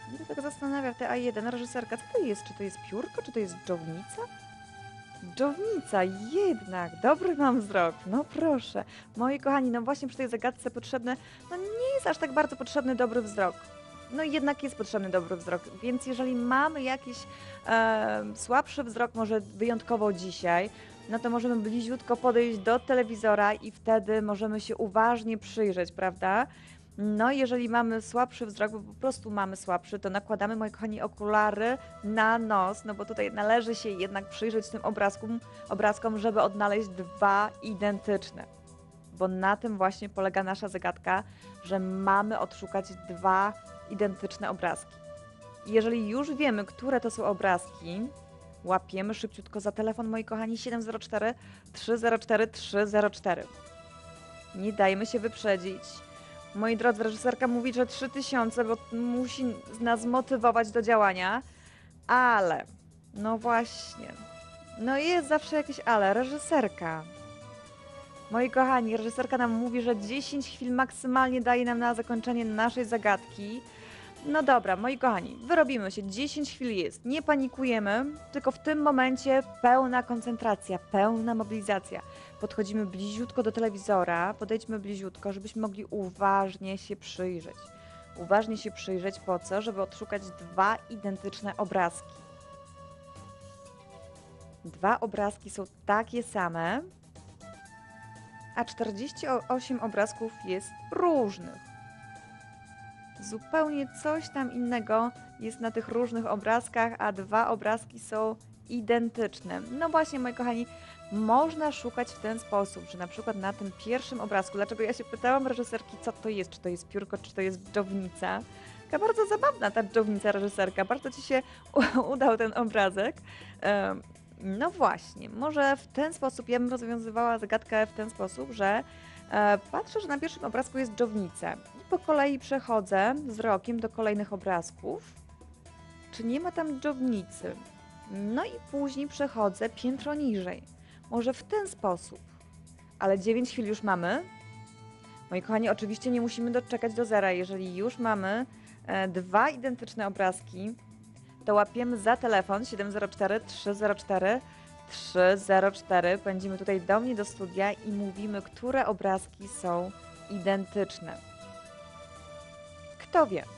Mnie to tak zastanawia, te A1, reżyserka, co to jest? Czy to jest piórko, czy to jest dżownica? Dżownica, jednak, dobry mam wzrok, no proszę. Moi kochani, no właśnie przy tej zagadce potrzebny, no nie jest aż tak bardzo potrzebny dobry wzrok. No jednak jest potrzebny dobry wzrok, więc jeżeli mamy jakiś słabszy wzrok, może wyjątkowo dzisiaj, no to możemy bliziutko podejść do telewizora i wtedy możemy się uważnie przyjrzeć, prawda? No, jeżeli mamy słabszy wzrok, bo po prostu mamy słabszy, to nakładamy, moi kochani, okulary na nos, no bo tutaj należy się jednak przyjrzeć tym obrazkom, żeby odnaleźć dwa identyczne. Bo na tym właśnie polega nasza zagadka, że mamy odszukać dwa identyczne obrazki. I jeżeli już wiemy, które to są obrazki, łapiemy szybciutko za telefon, moi kochani, 704 304 304. Nie dajmy się wyprzedzić. Moi drodzy, reżyserka mówi, że 3000, bo musi nas motywować do działania, ale, no właśnie, no jest zawsze jakieś ale, reżyserka. Moi kochani, reżyserka nam mówi, że 10 chwil maksymalnie daje nam na zakończenie naszej zagadki. No dobra, moi kochani, wyrobimy się, 10 chwil jest, nie panikujemy, tylko w tym momencie pełna koncentracja, pełna mobilizacja. Podchodzimy bliziutko do telewizora, podejdźmy bliziutko, żebyśmy mogli uważnie się przyjrzeć. Uważnie się przyjrzeć po co? Żeby odszukać dwa identyczne obrazki. Dwa obrazki są takie same, a 48 obrazków jest różnych. Zupełnie coś tam innego jest na tych różnych obrazkach, a dwa obrazki są identyczne. No właśnie, moi kochani, można szukać w ten sposób, że na przykład na tym pierwszym obrazku, dlaczego ja się pytałam reżyserki, co to jest, czy to jest piórko, czy to jest dżownica. Taka bardzo zabawna ta dżownica, reżyserka, bardzo Ci się udał ten obrazek. No właśnie, może w ten sposób, ja bym rozwiązywała zagadkę w ten sposób, że patrzę, że na pierwszym obrazku jest dżownica i po kolei przechodzę wzrokiem do kolejnych obrazków, czy nie ma tam dżownicy. No i później przechodzę piętro niżej. Może w ten sposób. Ale 9 chwil już mamy. Moi kochani, oczywiście nie musimy doczekać do zera. Jeżeli już mamy dwa identyczne obrazki, to łapiemy za telefon 704 304 304. Pędzimy tutaj do mnie do studia i mówimy, które obrazki są identyczne. Kto wie?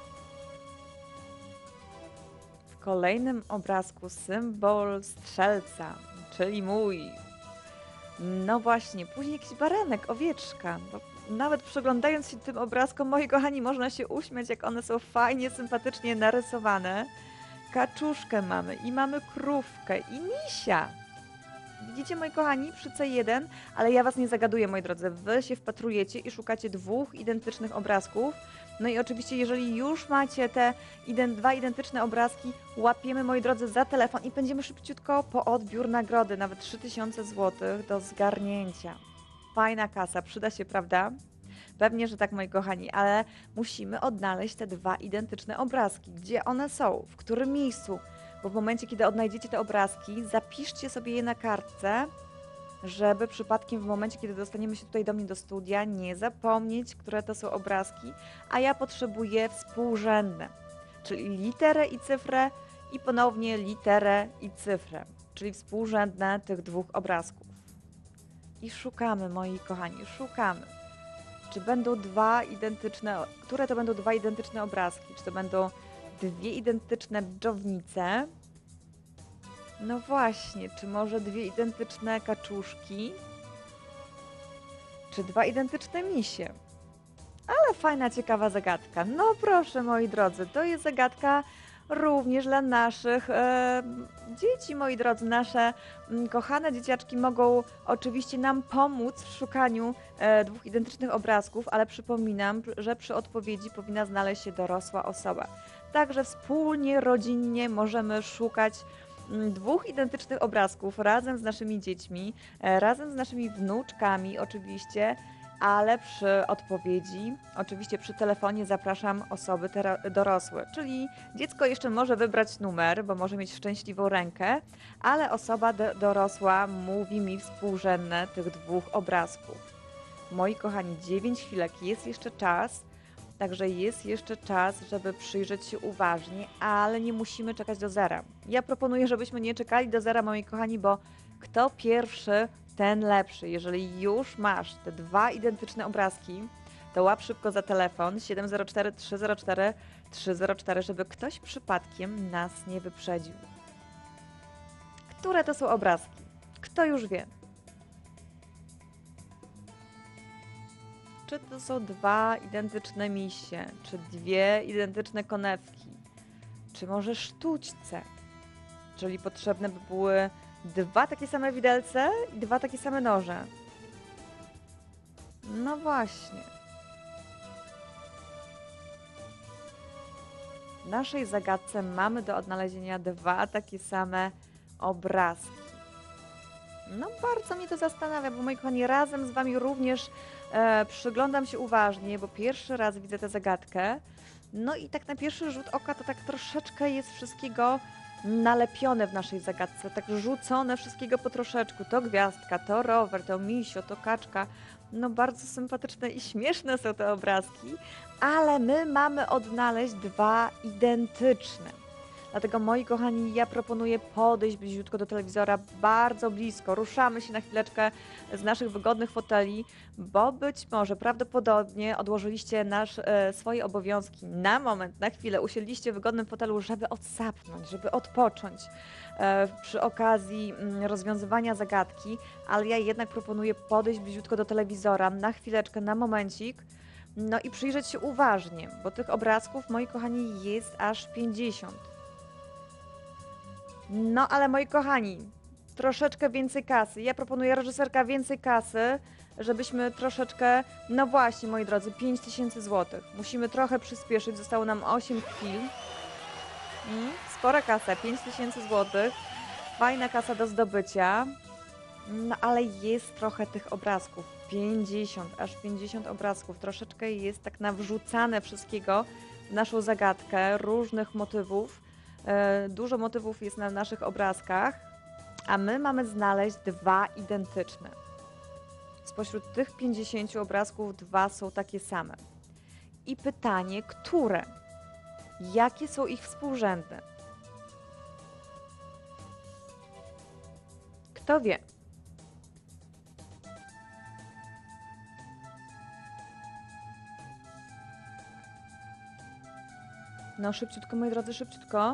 W kolejnym obrazku symbol strzelca, czyli mój. No właśnie, później jakiś baranek, owieczka. Bo nawet przyglądając się tym obrazkom, moi kochani, można się uśmiać, jak one są fajnie, sympatycznie narysowane. Kaczuszkę mamy i mamy krówkę i misia. Widzicie, moi kochani, przy C1, ale ja Was nie zagaduję, moi drodzy. Wy się wpatrujecie i szukacie dwóch identycznych obrazków. No i oczywiście, jeżeli już macie te dwa identyczne obrazki, łapiemy, moi drodzy, za telefon i będziemy szybciutko po odbiór nagrody, nawet 3000 zł do zgarnięcia. Fajna kasa, przyda się, prawda? Pewnie, że tak, moi kochani, ale musimy odnaleźć te dwa identyczne obrazki. Gdzie one są? W którym miejscu? Bo w momencie, kiedy odnajdziecie te obrazki, zapiszcie sobie je na kartce, żeby przypadkiem w momencie, kiedy dostaniemy się tutaj do mnie do studia, nie zapomnieć, które to są obrazki, a ja potrzebuję współrzędne, czyli literę i cyfrę i ponownie literę i cyfrę, czyli współrzędne tych dwóch obrazków. I szukamy, moi kochani, szukamy. Czy będą dwa identyczne, które to będą dwa identyczne obrazki? Czy to będą dwie identyczne dżownice? No właśnie, czy może dwie identyczne kaczuszki? Czy dwa identyczne misie? Ale fajna, ciekawa zagadka. No proszę, moi drodzy, to jest zagadka również dla naszych dzieci, moi drodzy. Nasze kochane dzieciaczki mogą oczywiście nam pomóc w szukaniu dwóch identycznych obrazków, ale przypominam, że przy odpowiedzi powinna znaleźć się dorosła osoba. Także wspólnie, rodzinnie możemy szukać dwóch identycznych obrazków razem z naszymi dziećmi, razem z naszymi wnuczkami oczywiście, ale przy odpowiedzi, oczywiście przy telefonie zapraszam osoby dorosłe, czyli dziecko jeszcze może wybrać numer, bo może mieć szczęśliwą rękę, ale osoba dorosła mówi mi współrzędne tych dwóch obrazków. Moi kochani, 9 chwilek, jest jeszcze czas. Także jest jeszcze czas, żeby przyjrzeć się uważnie, ale nie musimy czekać do zera. Ja proponuję, żebyśmy nie czekali do zera, moi kochani, bo kto pierwszy, ten lepszy. Jeżeli już masz te dwa identyczne obrazki, to łap szybko za telefon 704 304 304, żeby ktoś przypadkiem nas nie wyprzedził. Które to są obrazki? Kto już wie? Czy to są dwa identyczne misie? Czy dwie identyczne konewki? Czy może sztućce? Czyli potrzebne by były dwa takie same widelce i dwa takie same noże. No właśnie. W naszej zagadce mamy do odnalezienia dwa takie same obrazki. No bardzo mnie to zastanawia, bo moi kochani, razem z Wami również przyglądam się uważnie, bo pierwszy raz widzę tę zagadkę. No i tak na pierwszy rzut oka to tak troszeczkę jest wszystkiego nalepione w naszej zagadce, tak rzucone wszystkiego po troszeczku. To gwiazdka, to rower, to misio, to kaczka. No bardzo sympatyczne i śmieszne są te obrazki, ale my mamy odnaleźć dwa identyczne. Dlatego, moi kochani, ja proponuję podejść bliziutko do telewizora, bardzo blisko. Ruszamy się na chwileczkę z naszych wygodnych foteli, bo być może prawdopodobnie odłożyliście swoje obowiązki na moment, na chwilę, usiedliście w wygodnym fotelu, żeby odsapnąć, żeby odpocząć przy okazji rozwiązywania zagadki, ale ja jednak proponuję podejść bliziutko do telewizora na chwileczkę, na momencik, no i przyjrzeć się uważnie, bo tych obrazków, moi kochani, jest aż 50. No ale moi kochani, troszeczkę więcej kasy. Ja proponuję, reżyserka, więcej kasy, żebyśmy troszeczkę, no właśnie moi drodzy, 5000 zł. Musimy trochę przyspieszyć, zostało nam 8 chwil. Spora kasa, 5000 zł. Fajna kasa do zdobycia. No ale jest trochę tych obrazków. 50, aż 50 obrazków. Troszeczkę jest tak nawrzucane wszystkiego w naszą zagadkę, różnych motywów. Dużo motywów jest na naszych obrazkach, a my mamy znaleźć dwa identyczne. Spośród tych 50 obrazków dwa są takie same. I pytanie, które? Jakie są ich współrzędne? Kto wie? No szybciutko, moi drodzy, szybciutko.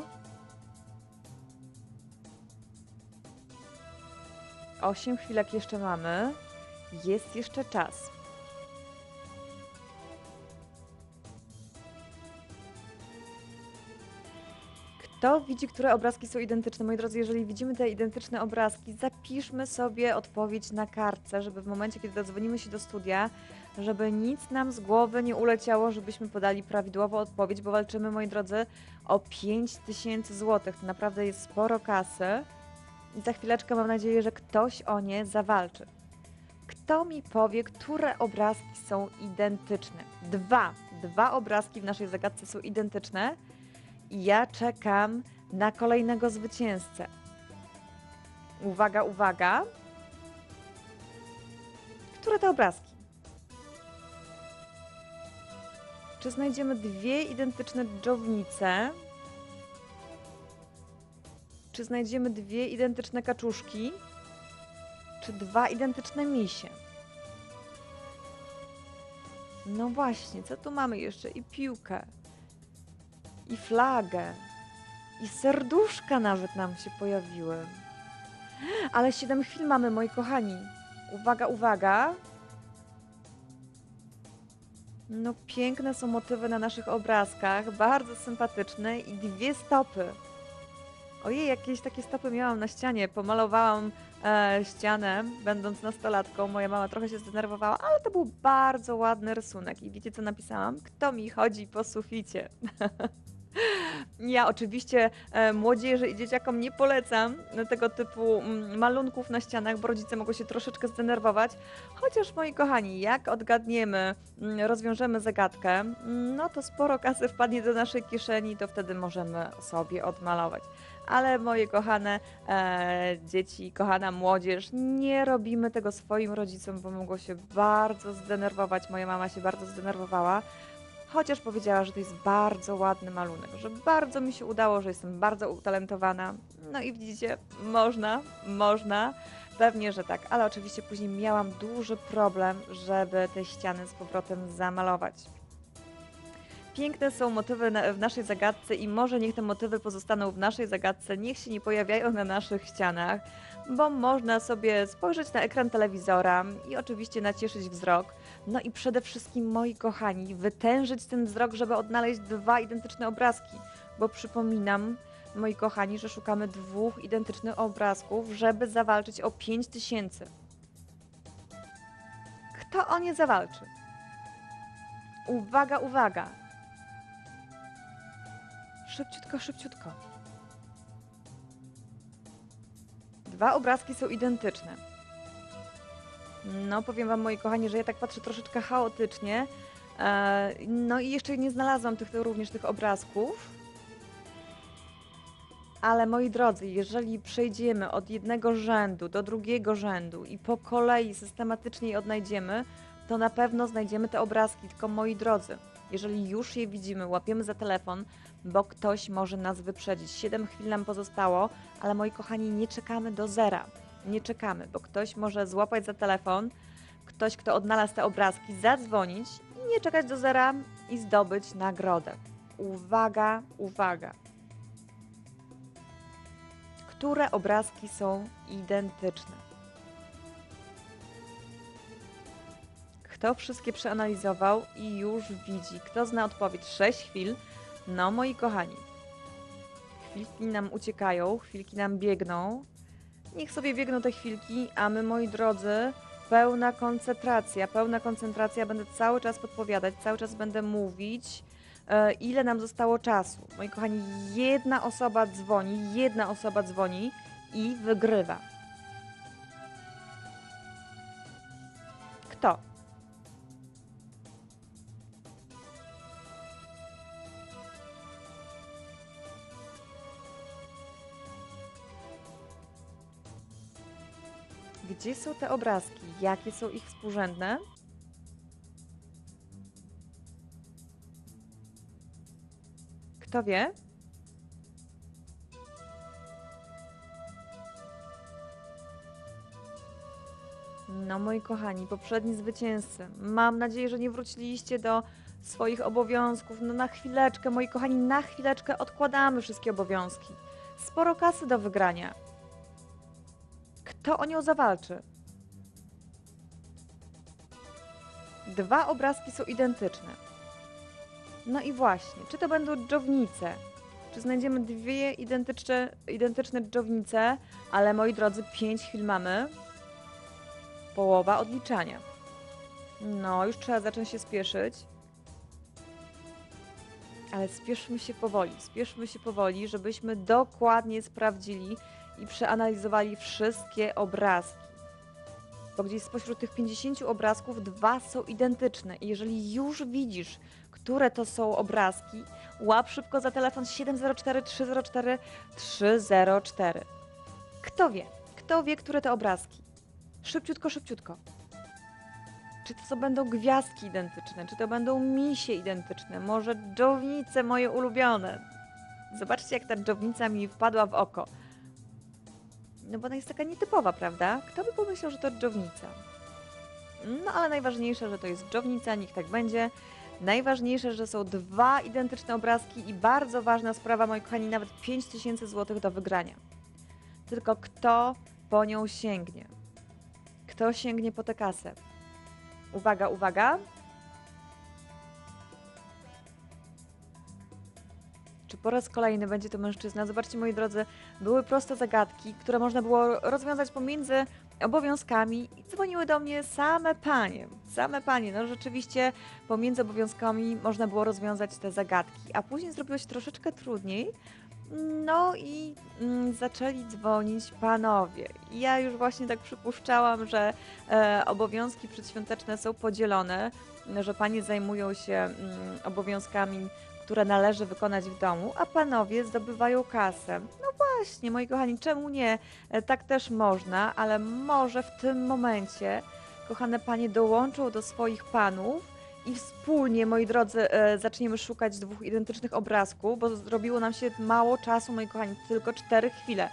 8 chwilek jeszcze mamy. Jest jeszcze czas. Kto widzi, które obrazki są identyczne? Moi drodzy, jeżeli widzimy te identyczne obrazki, zapiszmy sobie odpowiedź na kartce, żeby w momencie, kiedy dodzwonimy się do studia, żeby nic nam z głowy nie uleciało, żebyśmy podali prawidłową odpowiedź, bo walczymy, moi drodzy, o 5000 zł. To naprawdę jest sporo kasy i za chwileczkę mam nadzieję, że ktoś o nie zawalczy. Kto mi powie, które obrazki są identyczne? Dwa obrazki w naszej zagadce są identyczne. I ja czekam na kolejnego zwycięzcę. Uwaga, uwaga. Które te obrazki? Czy znajdziemy dwie identyczne dżownice? Czy znajdziemy dwie identyczne kaczuszki? Czy dwa identyczne misie? No właśnie, co tu mamy jeszcze? I piłkę. I flagę. I serduszka nawet nam się pojawiły. Ale 7 chwil mamy, moi kochani. Uwaga, uwaga. No piękne są motywy na naszych obrazkach. Bardzo sympatyczne i dwie stopy. Ojej, jakieś takie stopy miałam na ścianie. Pomalowałam ścianę, będąc nastolatką. Moja mama trochę się zdenerwowała, ale to był bardzo ładny rysunek. I wiecie, co napisałam? Kto mi chodzi po suficie? Ja oczywiście młodzieży i dzieciakom nie polecam tego typu malunków na ścianach, bo rodzice mogą się troszeczkę zdenerwować. Chociaż, moi kochani, jak odgadniemy, rozwiążemy zagadkę, no to sporo kasy wpadnie do naszej kieszeni, to wtedy możemy sobie odmalować. Ale moje kochane dzieci, kochana młodzież, nie robimy tego swoim rodzicom, bo mogą się bardzo zdenerwować. Moja mama się bardzo zdenerwowała. chociaż powiedziała, że to jest bardzo ładny malunek, że bardzo mi się udało, że jestem bardzo utalentowana. No i widzicie, można, pewnie, że tak, ale oczywiście później miałam duży problem, żeby te ściany z powrotem zamalować. Piękne są motywy w naszej zagadce i może niech te motywy pozostaną w naszej zagadce, niech się nie pojawiają na naszych ścianach, bo można sobie spojrzeć na ekran telewizora i oczywiście nacieszyć wzrok. No i przede wszystkim, moi kochani, wytężyć ten wzrok, żeby odnaleźć dwa identyczne obrazki, bo przypominam, moi kochani, że szukamy dwóch identycznych obrazków, żeby zawalczyć o 5000. Kto o nie zawalczy? Uwaga, uwaga! Szybciutko, szybciutko. Dwa obrazki są identyczne. No, powiem wam, moi kochani, że ja tak patrzę troszeczkę chaotycznie. No i jeszcze nie znalazłam również tych obrazków. Ale moi drodzy, jeżeli przejdziemy od jednego rzędu do drugiego rzędu i po kolei systematycznie je odnajdziemy, to na pewno znajdziemy te obrazki. Tylko moi drodzy, jeżeli już je widzimy, łapiemy za telefon, bo ktoś może nas wyprzedzić. 7 chwil nam pozostało, ale moi kochani, nie czekamy do zera. Nie czekamy, bo ktoś może złapać za telefon, ktoś, kto odnalazł te obrazki, zadzwonić i nie czekać do zera i zdobyć nagrodę. Uwaga, uwaga. Które obrazki są identyczne? Kto wszystkie przeanalizował i już widzi? Kto zna odpowiedź? 6 chwil. No, moi kochani. Chwilki nam uciekają, chwilki nam biegną. Niech sobie biegną te chwilki, a my, moi drodzy, pełna koncentracja. Będę cały czas podpowiadać, cały czas będę mówić, ile nam zostało czasu. Moi kochani, jedna osoba dzwoni i wygrywa. Kto? Gdzie są te obrazki? Jakie są ich współrzędne? Kto wie? No, moi kochani, poprzedni zwycięzcy. Mam nadzieję, że nie wróciliście do swoich obowiązków. No na chwileczkę, moi kochani, na chwileczkę odkładamy wszystkie obowiązki. Sporo kasy do wygrania. Kto o nią zawalczy? Dwa obrazki są identyczne. No i właśnie, czy to będą dżownice? Czy znajdziemy dwie identyczne dżownice? Ale moi drodzy, 5 chwil mamy. Połowa odliczania. No, już trzeba zacząć się spieszyć. Ale spieszmy się powoli, żebyśmy dokładnie sprawdzili i przeanalizowali wszystkie obrazki. Bo gdzieś spośród tych 50 obrazków 2 są identyczne. I jeżeli już widzisz, które to są obrazki, łap szybko za telefon 704 304 304. Kto wie? Kto wie, które te obrazki? Szybciutko, szybciutko. Czy to będą gwiazdki identyczne? Czy to będą misie identyczne? Może dżownice moje ulubione? Zobaczcie, jak ta dżownica mi wpadła w oko. No bo ona jest taka nietypowa, prawda? Kto by pomyślał, że to dżownica? No ale najważniejsze, że to jest dżownica, niech tak będzie. Najważniejsze, że są 2 identyczne obrazki i bardzo ważna sprawa, moi kochani, nawet 5000 zł do wygrania. Tylko kto po nią sięgnie? Kto sięgnie po tę kasę? Uwaga, uwaga. Czy po raz kolejny będzie to mężczyzna? Zobaczcie, moi drodzy, były proste zagadki, które można było rozwiązać pomiędzy obowiązkami i dzwoniły do mnie same panie. Same panie. No rzeczywiście pomiędzy obowiązkami można było rozwiązać te zagadki, a później zrobiło się troszeczkę trudniej. No i zaczęli dzwonić panowie. I ja już właśnie tak przypuszczałam, że obowiązki przedświąteczne są podzielone, że panie zajmują się obowiązkami, które należy wykonać w domu, a panowie zdobywają kasę. No właśnie, moi kochani, czemu nie? Tak też można, ale może w tym momencie kochane panie dołączą do swoich panów i wspólnie, moi drodzy, zaczniemy szukać dwóch identycznych obrazków, bo zrobiło nam się mało czasu, moi kochani, tylko 4 chwile.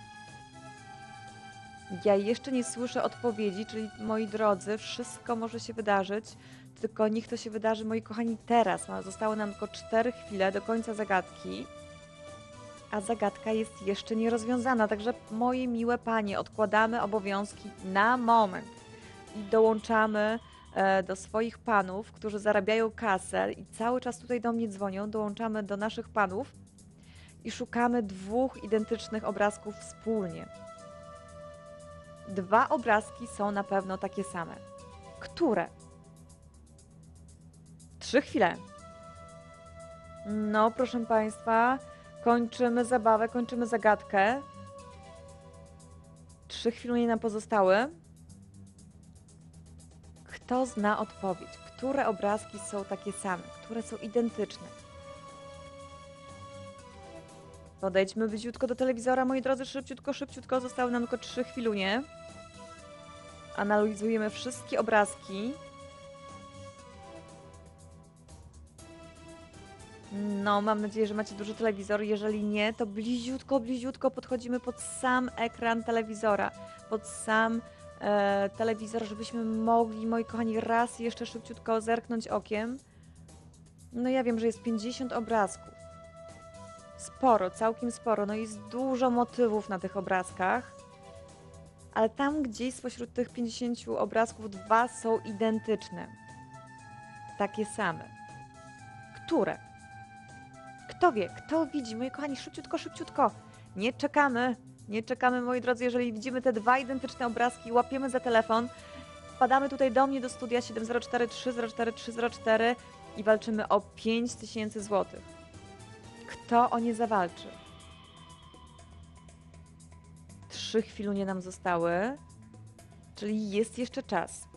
Ja jeszcze nie słyszę odpowiedzi, czyli moi drodzy, wszystko może się wydarzyć, tylko niech to się wydarzy, moi kochani, teraz. Zostały nam tylko 4 chwile do końca zagadki, a zagadka jest jeszcze nierozwiązana, także moje miłe panie, odkładamy obowiązki na moment i dołączamy do swoich panów, którzy zarabiają kasę i cały czas tutaj do mnie dzwonią, dołączamy do naszych panów i szukamy dwóch identycznych obrazków wspólnie. 2 obrazki są na pewno takie same. Które? 3 chwile. No, proszę Państwa, kończymy zabawę, kończymy zagadkę. 3 chwile nam pozostały. Kto zna odpowiedź? Które obrazki są takie same? Które są identyczne? Podejdźmy bliziutko do telewizora, moi drodzy, szybciutko, szybciutko. Zostały nam tylko 3 chwilunie. Analizujemy wszystkie obrazki. No, mam nadzieję, że macie duży telewizor. Jeżeli nie, to bliziutko, bliziutko podchodzimy pod sam ekran telewizora. Pod sam telewizor, żebyśmy mogli, moi kochani, raz jeszcze szybciutko zerknąć okiem. No ja wiem, że jest 50 obrazków. Sporo, całkiem sporo. No jest dużo motywów na tych obrazkach. Ale tam gdzieś spośród tych 50 obrazków 2 są identyczne. Takie same. Które? Kto wie? Kto widzi? Moi kochani, szybciutko, szybciutko. Nie czekamy. Nie czekamy, moi drodzy. Jeżeli widzimy te 2 identyczne obrazki, łapiemy za telefon, wpadamy tutaj do mnie do studia 704 304 304 i walczymy o 5000 zł. Kto o nie zawalczy? 3 chwilunie nam zostały, czyli jest jeszcze czas.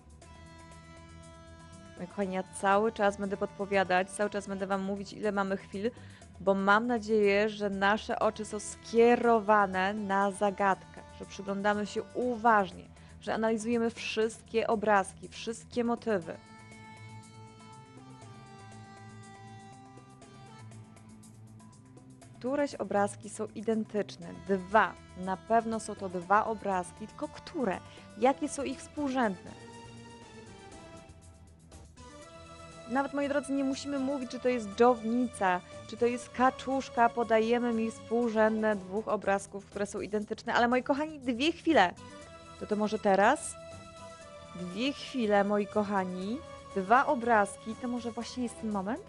Moi kochani, ja cały czas będę podpowiadać, cały czas będę Wam mówić, ile mamy chwil, bo mam nadzieję, że nasze oczy są skierowane na zagadkę, że przyglądamy się uważnie, że analizujemy wszystkie obrazki, wszystkie motywy. Któreś obrazki są identyczne. 2. Na pewno są to 2 obrazki, tylko które? Jakie są ich współrzędne? Nawet, moi drodzy, nie musimy mówić, czy to jest dżownica, czy to jest kaczuszka. Podajemy mi współrzędne 2 obrazków, które są identyczne. Ale, moi kochani, 2 chwile. To może teraz? 2 chwile, moi kochani. 2 obrazki. To może właśnie jest ten moment?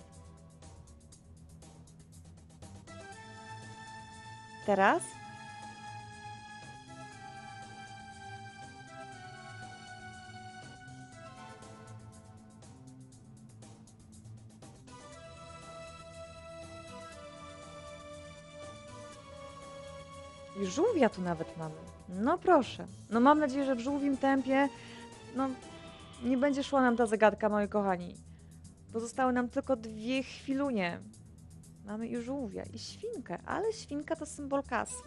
Teraz? I żółwia tu nawet mamy. No proszę. No mam nadzieję, że w żółwim tempie nie będzie szła nam ta zagadka, moi kochani. Pozostały nam tylko 2 chwilunie. Mamy i żółwia, i świnkę, ale świnka to symbol kasy.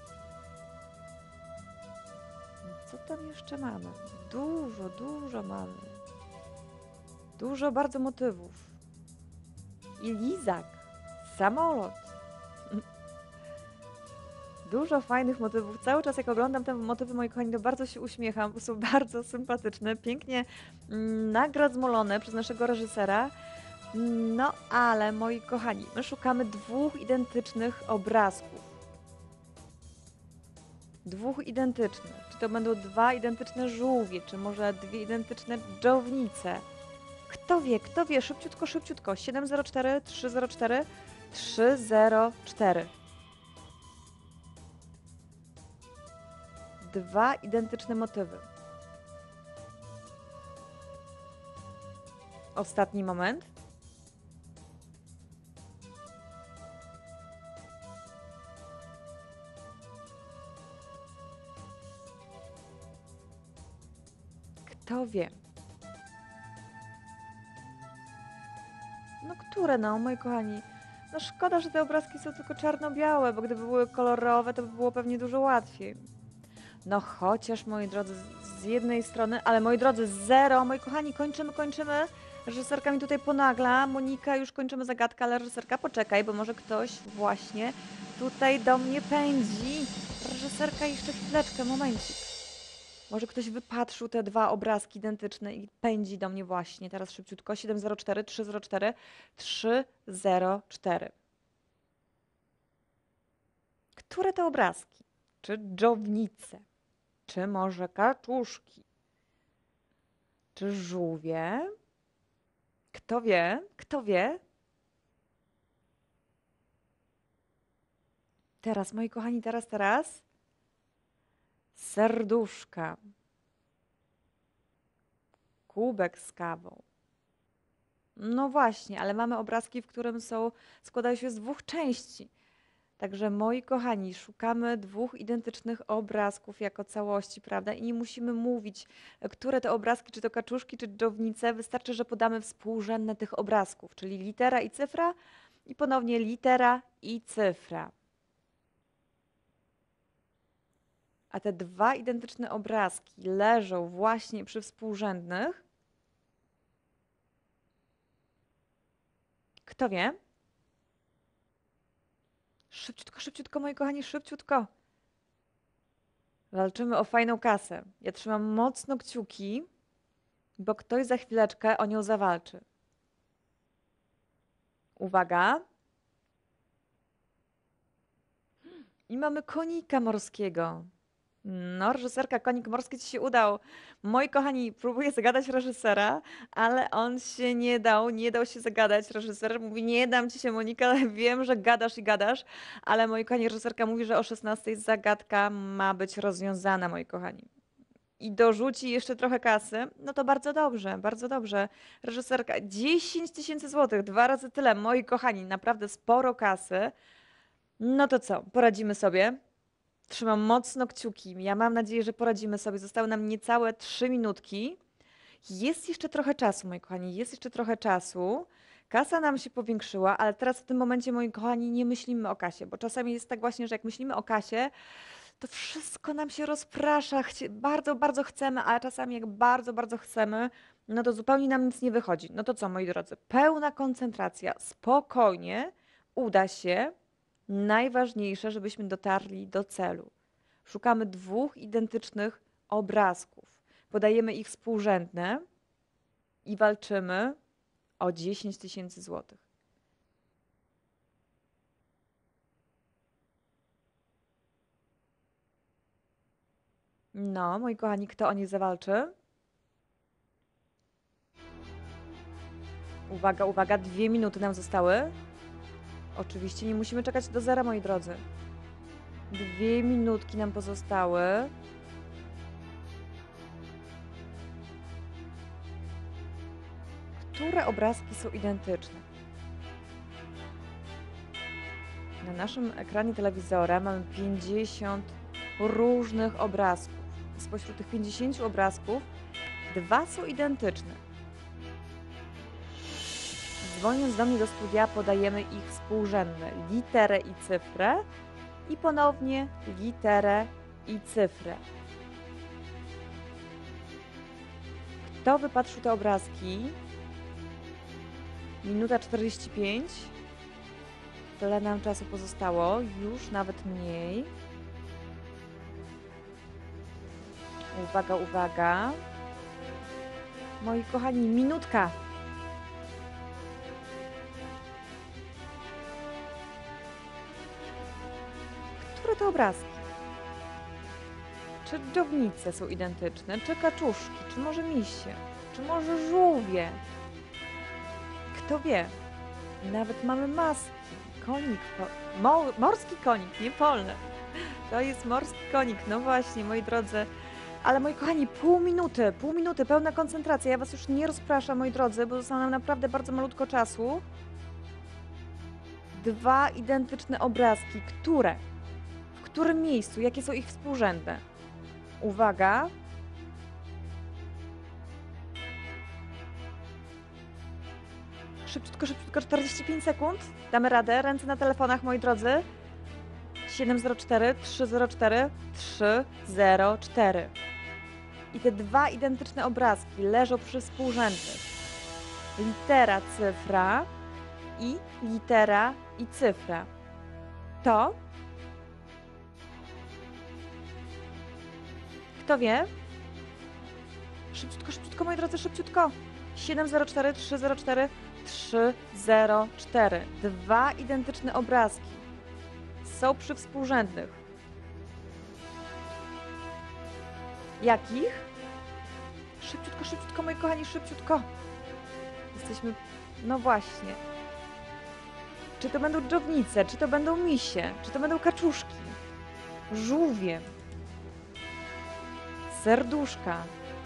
Co tam jeszcze mamy? Dużo, dużo mamy. Dużo bardzo motywów. I lizak, samolot. Dużo fajnych motywów. Cały czas jak oglądam te motywy, moi kochani, to bardzo się uśmiecham, bo są bardzo sympatyczne, pięknie nagradzmolone przez naszego reżysera. No ale, moi kochani, my szukamy 2 identycznych obrazków. 2 identycznych. Czy to będą 2 identyczne żółwie, czy może 2 identyczne dżownice? Kto wie, kto wie? Szybciutko, szybciutko. 704 304 304. 2 identyczne motywy. Ostatni moment. Kto wie? No które no, moi kochani? No szkoda, że te obrazki są tylko czarno-białe, bo gdyby były kolorowe, to by było pewnie dużo łatwiej. No chociaż, moi drodzy, z jednej strony, ale moi drodzy, 0, moi kochani, kończymy. Reżyserka mi tutaj ponagla. Monika, już kończymy zagadkę, ale reżyserka, poczekaj, bo może ktoś właśnie tutaj do mnie pędzi. Reżyserka, jeszcze chwileczkę, momencik. Może ktoś wypatrzył te dwa obrazki identyczne i pędzi do mnie właśnie. Teraz szybciutko. 704, 304, 304. Które to obrazki? Czy dżownice? Czy może kaczuszki? Czy żółwie? Kto wie? Kto wie? Teraz, moi kochani, teraz. Serduszka. Kubek z kawą. No właśnie, ale mamy obrazki, w którym składają się z dwóch części. Także moi kochani, szukamy dwóch identycznych obrazków jako całości, prawda? I nie musimy mówić, które te obrazki, czy to kaczuszki, czy dżownice. Wystarczy, że podamy współrzędne tych obrazków, czyli litera i cyfra i ponownie litera i cyfra. A te dwa identyczne obrazki leżą właśnie przy współrzędnych. Kto wie? Szybciutko, szybciutko, moi kochani, szybciutko. Walczymy o fajną kasę. Ja trzymam mocno kciuki, bo ktoś za chwileczkę o nią zawalczy. Uwaga. I mamy konika morskiego. No, reżyserka, konik morski ci się udał. Moi kochani, próbuję zagadać reżysera, ale on się nie dał się zagadać. Reżyser mówi, nie dam ci się, Monika, wiem, że gadasz i gadasz, ale moi kochani, reżyserka mówi, że o 16 zagadka ma być rozwiązana, moi kochani. I dorzuci jeszcze trochę kasy, no to bardzo dobrze, bardzo dobrze. Reżyserka, 10 000 złotych, 2 razy tyle, moi kochani, naprawdę sporo kasy. No to co, poradzimy sobie? Trzymam mocno kciuki. Ja mam nadzieję, że poradzimy sobie. Zostały nam niecałe 3 minutki. Jest jeszcze trochę czasu, moi kochani, jest jeszcze trochę czasu. Kasa nam się powiększyła, ale teraz w tym momencie, moi kochani, nie myślimy o kasie, bo czasami jest tak właśnie, że jak myślimy o kasie, to wszystko nam się rozprasza. Bardzo, bardzo chcemy, ale czasami jak bardzo, bardzo chcemy, no to zupełnie nam nic nie wychodzi. No to co, moi drodzy, pełna koncentracja, spokojnie, uda się. Najważniejsze, żebyśmy dotarli do celu. Szukamy dwóch identycznych obrazków. Podajemy ich współrzędne i walczymy o 10 000 złotych. No, moi kochani, kto o nie zawalczy? Uwaga, uwaga, 2 minuty nam zostały. Oczywiście nie musimy czekać do zera, moi drodzy. 2 minutki nam pozostały. Które obrazki są identyczne? Na naszym ekranie telewizora mamy 50 różnych obrazków. Spośród tych 50 obrazków 2 są identyczne. Dzwoniąc do mnie do studia, podajemy ich współrzędne, literę i cyfrę i ponownie literę i cyfrę. Kto wypatrzył te obrazki? Minuta 45. Tyle nam czasu pozostało, już nawet mniej. Uwaga, uwaga. Moi kochani, minutka. Które to obrazki? Czy dżownice są identyczne? Czy kaczuszki? Czy może misie? Czy może żółwie? Kto wie? Nawet mamy maski. Konik, morski konik, nie polny. To jest morski konik, no właśnie, moi drodzy. Ale moi kochani, pół minuty, pełna koncentracja. Ja was już nie rozpraszam, moi drodzy, bo zostało nam naprawdę bardzo malutko czasu. 2 identyczne obrazki. Które? W którym miejscu? Jakie są ich współrzędne? Uwaga. Szybciutko, szybciutko, 45 sekund. Damy radę. Ręce na telefonach, moi drodzy. 704, 304, 304. I te 2 identyczne obrazki leżą przy współrzędnych. litera, cyfra i litera i cyfra. To? Kto wie? Szybciutko, szybciutko, moi drodzy, szybciutko. 704 304 304. Dwa identyczne obrazki. Są przy współrzędnych. Jakich? Szybciutko, szybciutko, moi kochani, szybciutko. Jesteśmy... No właśnie. Czy to będą dżownice, czy to będą misie, czy to będą kaczuszki, żółwie, serduszka.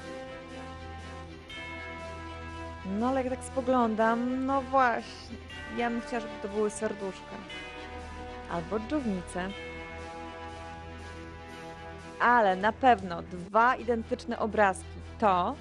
No ale jak tak spoglądam, no właśnie, ja bym chciała, żeby to były serduszka. Albo dżownice. Ale na pewno dwa identyczne obrazki to...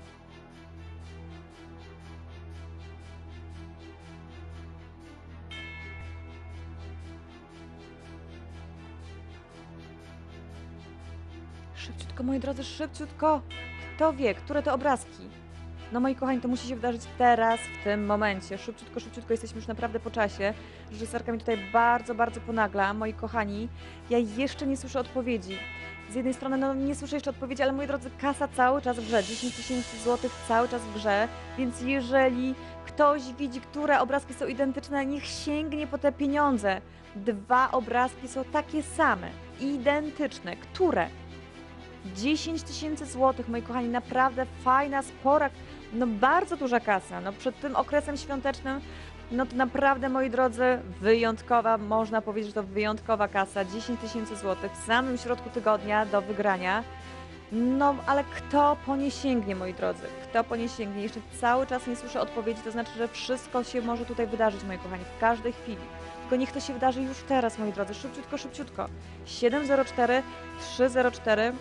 Szybciutko, moi drodzy, szybciutko! Kto wie, które to obrazki? No moi kochani, to musi się wydarzyć teraz, w tym momencie. Szybciutko, szybciutko, jesteśmy już naprawdę po czasie. Reżyserka mi tutaj bardzo, bardzo ponagla. Moi kochani, ja jeszcze nie słyszę odpowiedzi. Z jednej strony, no nie słyszę jeszcze odpowiedzi, ale moi drodzy, kasa cały czas w grze. 10 tysięcy złotych cały czas w grze, więc jeżeli ktoś widzi, które obrazki są identyczne, niech sięgnie po te pieniądze. Dwa obrazki są takie same, identyczne. Które? 10 tysięcy złotych, moi kochani, naprawdę fajna, spora, no bardzo duża kasa. No przed tym okresem świątecznym, no to naprawdę, moi drodzy, wyjątkowa, można powiedzieć, że to wyjątkowa kasa, 10 tysięcy złotych w samym środku tygodnia do wygrania. No, ale kto po nie sięgnie, moi drodzy? Kto po nie sięgnie? Jeszcze cały czas nie słyszę odpowiedzi, to znaczy, że wszystko się może tutaj wydarzyć, moi kochani, w każdej chwili. Tylko niech to się wydarzy już teraz, moi drodzy, szybciutko, szybciutko. 704 304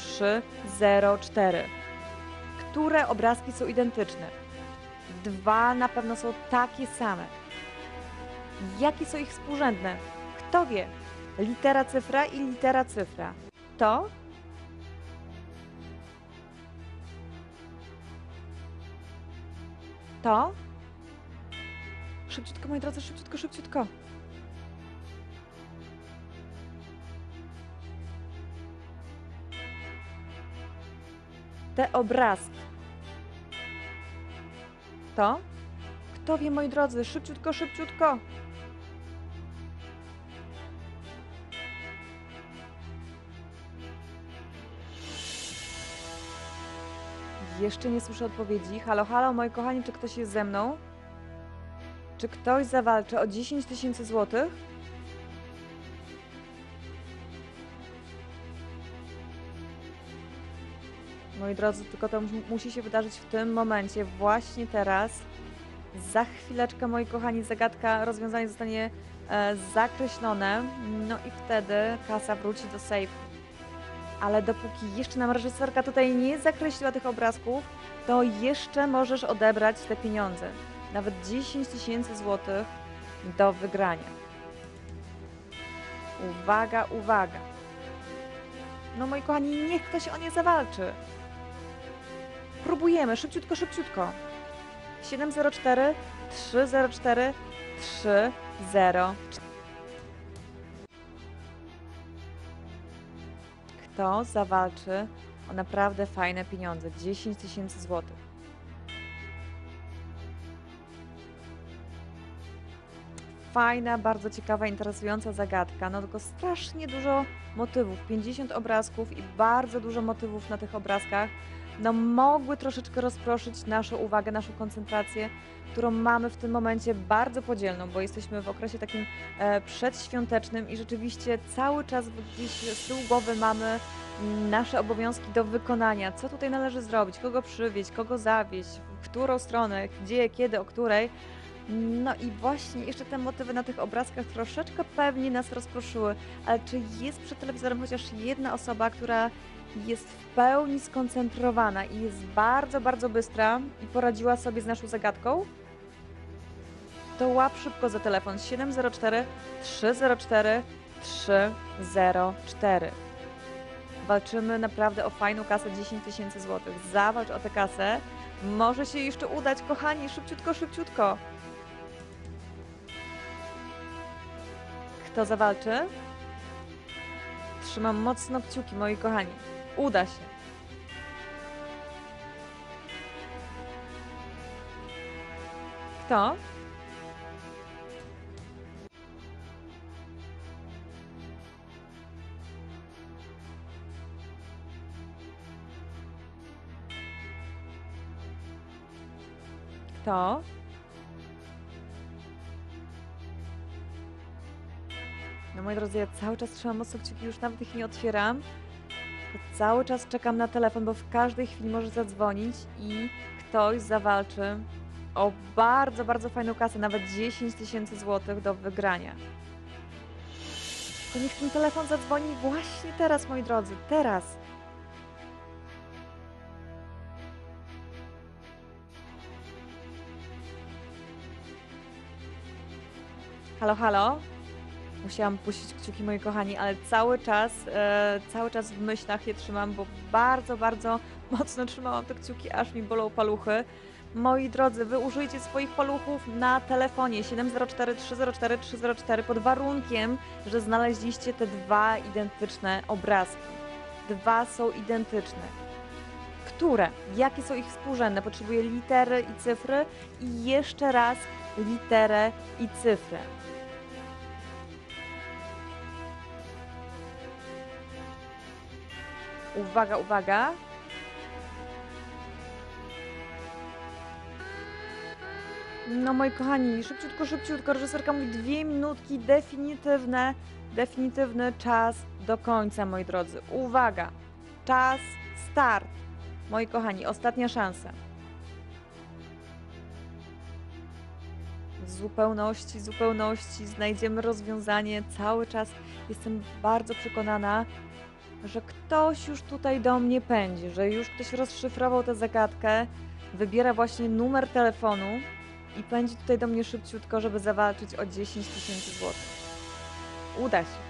304. Które obrazki są identyczne? Dwa na pewno są takie same. Jakie są ich współrzędne? Kto wie? Litera, cyfra i litera, cyfra. To? To? Szybciutko, moi drodzy, szybciutko, szybciutko. Te obrazki. To? Kto wie, moi drodzy? Szybciutko, szybciutko. Jeszcze nie słyszę odpowiedzi. Halo, halo, moi kochani, czy ktoś jest ze mną? Czy ktoś zawalczy o 10 tysięcy złotych? Moi drodzy, tylko to musi się wydarzyć w tym momencie, właśnie teraz. Za chwileczkę, moi kochani, zagadka, rozwiązanie zostanie zakreślone, no i wtedy kasa wróci do sejfu. Ale dopóki jeszcze nam reżyserka tutaj nie zakreśliła tych obrazków, to jeszcze możesz odebrać te pieniądze. Nawet 10 tysięcy złotych do wygrania. Uwaga, uwaga. No moi kochani, niech ktoś o nie zawalczy. Próbujemy, szybciutko, szybciutko. 704 304 304. Kto zawalczy o naprawdę fajne pieniądze? 10 tysięcy złotych. Fajna, bardzo ciekawa, interesująca zagadka. No tylko strasznie dużo motywów. 50 obrazków i bardzo dużo motywów na tych obrazkach. No mogły troszeczkę rozproszyć naszą uwagę, naszą koncentrację, którą mamy w tym momencie bardzo podzielną, bo jesteśmy w okresie takim przedświątecznym i rzeczywiście cały czas gdzieś z tyłu głowy mamy nasze obowiązki do wykonania. Co tutaj należy zrobić, kogo przywieźć, kogo zawieźć, w którą stronę, gdzie, kiedy, o której. No i właśnie jeszcze te motywy na tych obrazkach troszeczkę pewnie nas rozproszyły, ale czy jest przed telewizorem chociaż jedna osoba, która jest w pełni skoncentrowana i jest bardzo, bardzo bystra i poradziła sobie z naszą zagadką? To łap szybko za telefon 704 304 304. Walczymy naprawdę o fajną kasę 10 tysięcy złotych. Zawalcz o tę kasę, Może się jeszcze udać, kochani, szybciutko, szybciutko. Kto zawalczy? Trzymam mocno kciuki, moi kochani. Uda się. Kto? Kto? No moi drodzy, ja cały czas trzymam mocno kciuki, już nawet ich nie otwieram. Tylko cały czas czekam na telefon, bo w każdej chwili może zadzwonić i ktoś zawalczy o bardzo, bardzo fajną kasę, nawet 10 tysięcy złotych do wygrania. To niech ten telefon zadzwoni właśnie teraz, moi drodzy, teraz. Halo, halo? Musiałam puścić kciuki, moi kochani, ale cały czas w myślach je trzymam, bo bardzo, bardzo mocno trzymałam te kciuki, aż mi bolą paluchy. Moi drodzy, wy użyjcie swoich paluchów na telefonie 704 304 304 pod warunkiem, że znaleźliście te dwa identyczne obrazki. Dwa są identyczne. Które? Jakie są ich współrzędne? Potrzebuję litery i cyfry i jeszcze raz literę i cyfrę. Uwaga, uwaga. No moi kochani, szybciutko, szybciutko. Reżyserka mówi 2 minutki, definitywny czas do końca, moi drodzy. Uwaga, czas, start. Moi kochani, ostatnia szansa. W zupełności znajdziemy rozwiązanie. Cały czas jestem bardzo przekonana, że ktoś już tutaj do mnie pędzi, że już ktoś rozszyfrował tę zagadkę, wybiera właśnie numer telefonu i pędzi tutaj do mnie szybciutko, żeby zawalczyć o 10 tysięcy złotych. Uda się.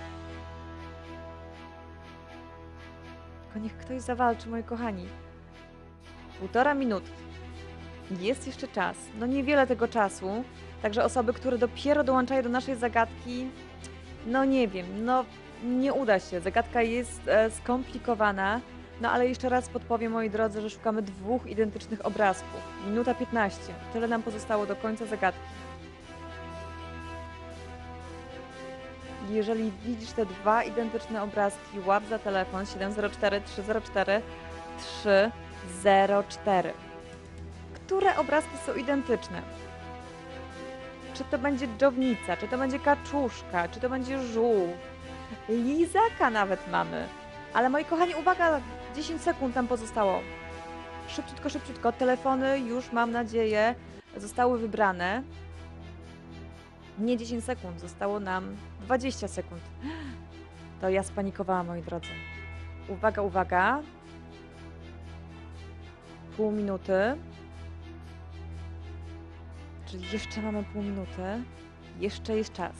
Tylko niech ktoś zawalczy, moi kochani. 1,5 minutki. Jest jeszcze czas. No niewiele tego czasu. Także osoby, które dopiero dołączają do naszej zagadki, no nie wiem, no nie uda się. Zagadka jest skomplikowana. No ale jeszcze raz podpowiem, moi drodzy, że szukamy 2 identycznych obrazków. 1:15. Tyle nam pozostało do końca zagadki. Jeżeli widzisz te 2 identyczne obrazki, łap za telefon 704 304 304. Które obrazki są identyczne? Czy to będzie dżownica, czy to będzie kaczuszka, czy to będzie żółw? Lizaka nawet mamy. Ale moi kochani, uwaga, 10 sekund nam pozostało. Szybciutko, szybciutko. Telefony już, mam nadzieję, zostały wybrane. Nie 10 sekund, zostało nam 20 sekund. To ja spanikowałam, moi drodzy. Uwaga, uwaga. Pół minuty. Czyli jeszcze mamy pół minuty. Jeszcze jest czas.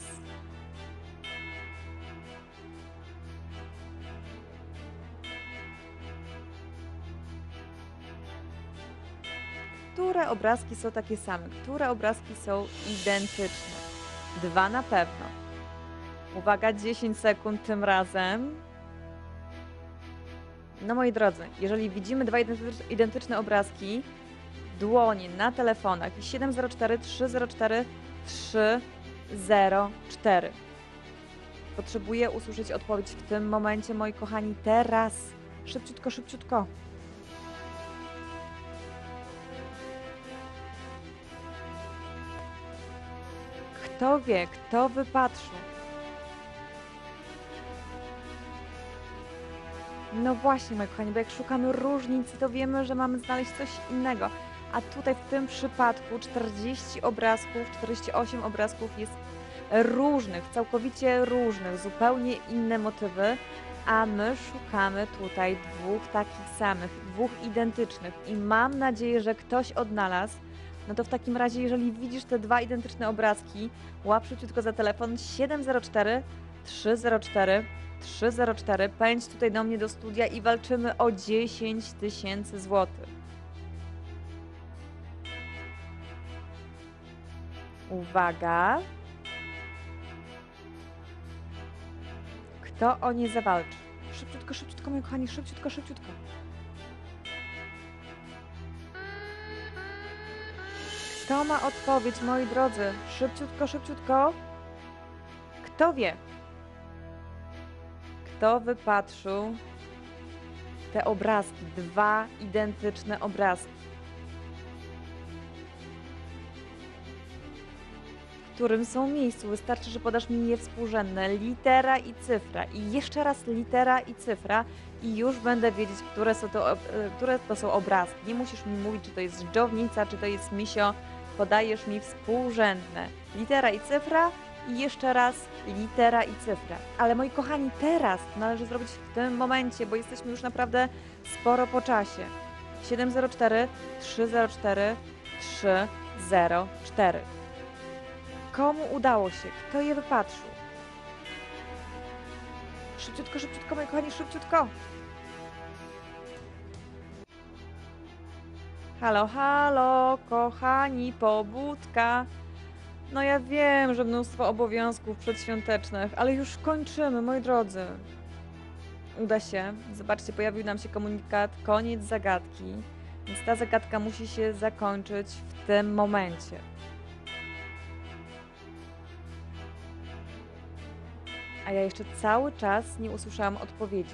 Które obrazki są takie same? Które obrazki są identyczne? 2 na pewno. Uwaga, 10 sekund tym razem. No moi drodzy, jeżeli widzimy 2 identyczne obrazki, dłonie na telefonach i 704 304 304. Potrzebuję usłyszeć odpowiedź w tym momencie, moi kochani, teraz. Szybciutko, szybciutko. Kto wie, kto wypatrzył? No właśnie, moi kochani, bo jak szukamy różnic, to wiemy, że mamy znaleźć coś innego. A tutaj w tym przypadku 40 obrazków, 48 obrazków jest różnych, całkowicie różnych, zupełnie inne motywy, a my szukamy tutaj 2 takich samych, 2 identycznych i mam nadzieję, że ktoś odnalazł. No to w takim razie, jeżeli widzisz te 2 identyczne obrazki, łap szybciutko za telefon 704 304 304, pędź tutaj do mnie do studia i walczymy o 10 tysięcy złotych. Uwaga. Kto o nie zawalczy? Szybciutko, szybciutko, moi kochani, szybciutko, szybciutko. Kto ma odpowiedź, moi drodzy? Szybciutko, szybciutko. Kto wie? Kto wypatrzył te obrazki? 2 identyczne obrazki. W którym są miejscu? Wystarczy, że podasz mi je współrzędne. Litera i cyfra. I jeszcze raz litera i cyfra. I już będę wiedzieć, które to są obrazki. Nie musisz mi mówić, czy to jest dżdżownica, czy to jest misio. Podajesz mi współrzędne. Litera i cyfra. I jeszcze raz litera i cyfra. Ale moi kochani, teraz należy zrobić w tym momencie, bo jesteśmy już naprawdę sporo po czasie. 704 304 304. Komu udało się? Kto je wypatrzył? Szybciutko, szybciutko, moi kochani, szybciutko. Halo, halo, kochani, pobudka. No ja wiem, że mnóstwo obowiązków przedświątecznych, ale już kończymy, moi drodzy. Uda się. Zobaczcie, pojawił nam się komunikat, koniec zagadki. Więc ta zagadka musi się zakończyć w tym momencie. A ja jeszcze cały czas nie usłyszałam odpowiedzi.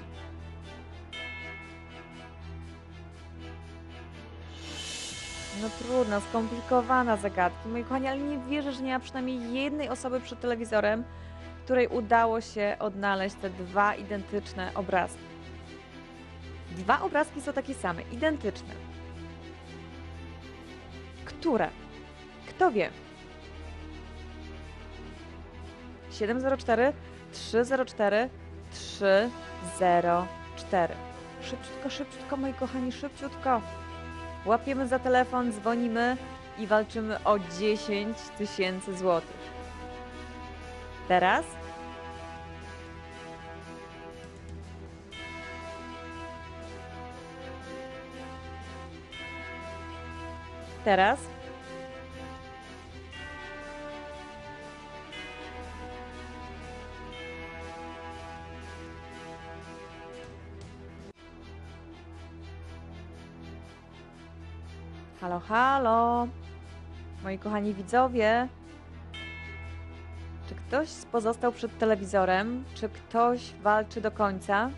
No trudno, skomplikowana zagadka. Moi kochani, ale nie wierzę, że nie ma przynajmniej jednej osoby przed telewizorem, której udało się odnaleźć te 2 identyczne obrazki. 2 obrazki są takie same, identyczne. Które? Kto wie? 704 304 304. Szybciutko, szybciutko, moi kochani, szybciutko. Łapiemy za telefon, dzwonimy i walczymy o 10 000 złotych. Teraz? Teraz? Halo, halo, moi kochani widzowie. Czy ktoś pozostał przed telewizorem? Czy ktoś walczy do końca?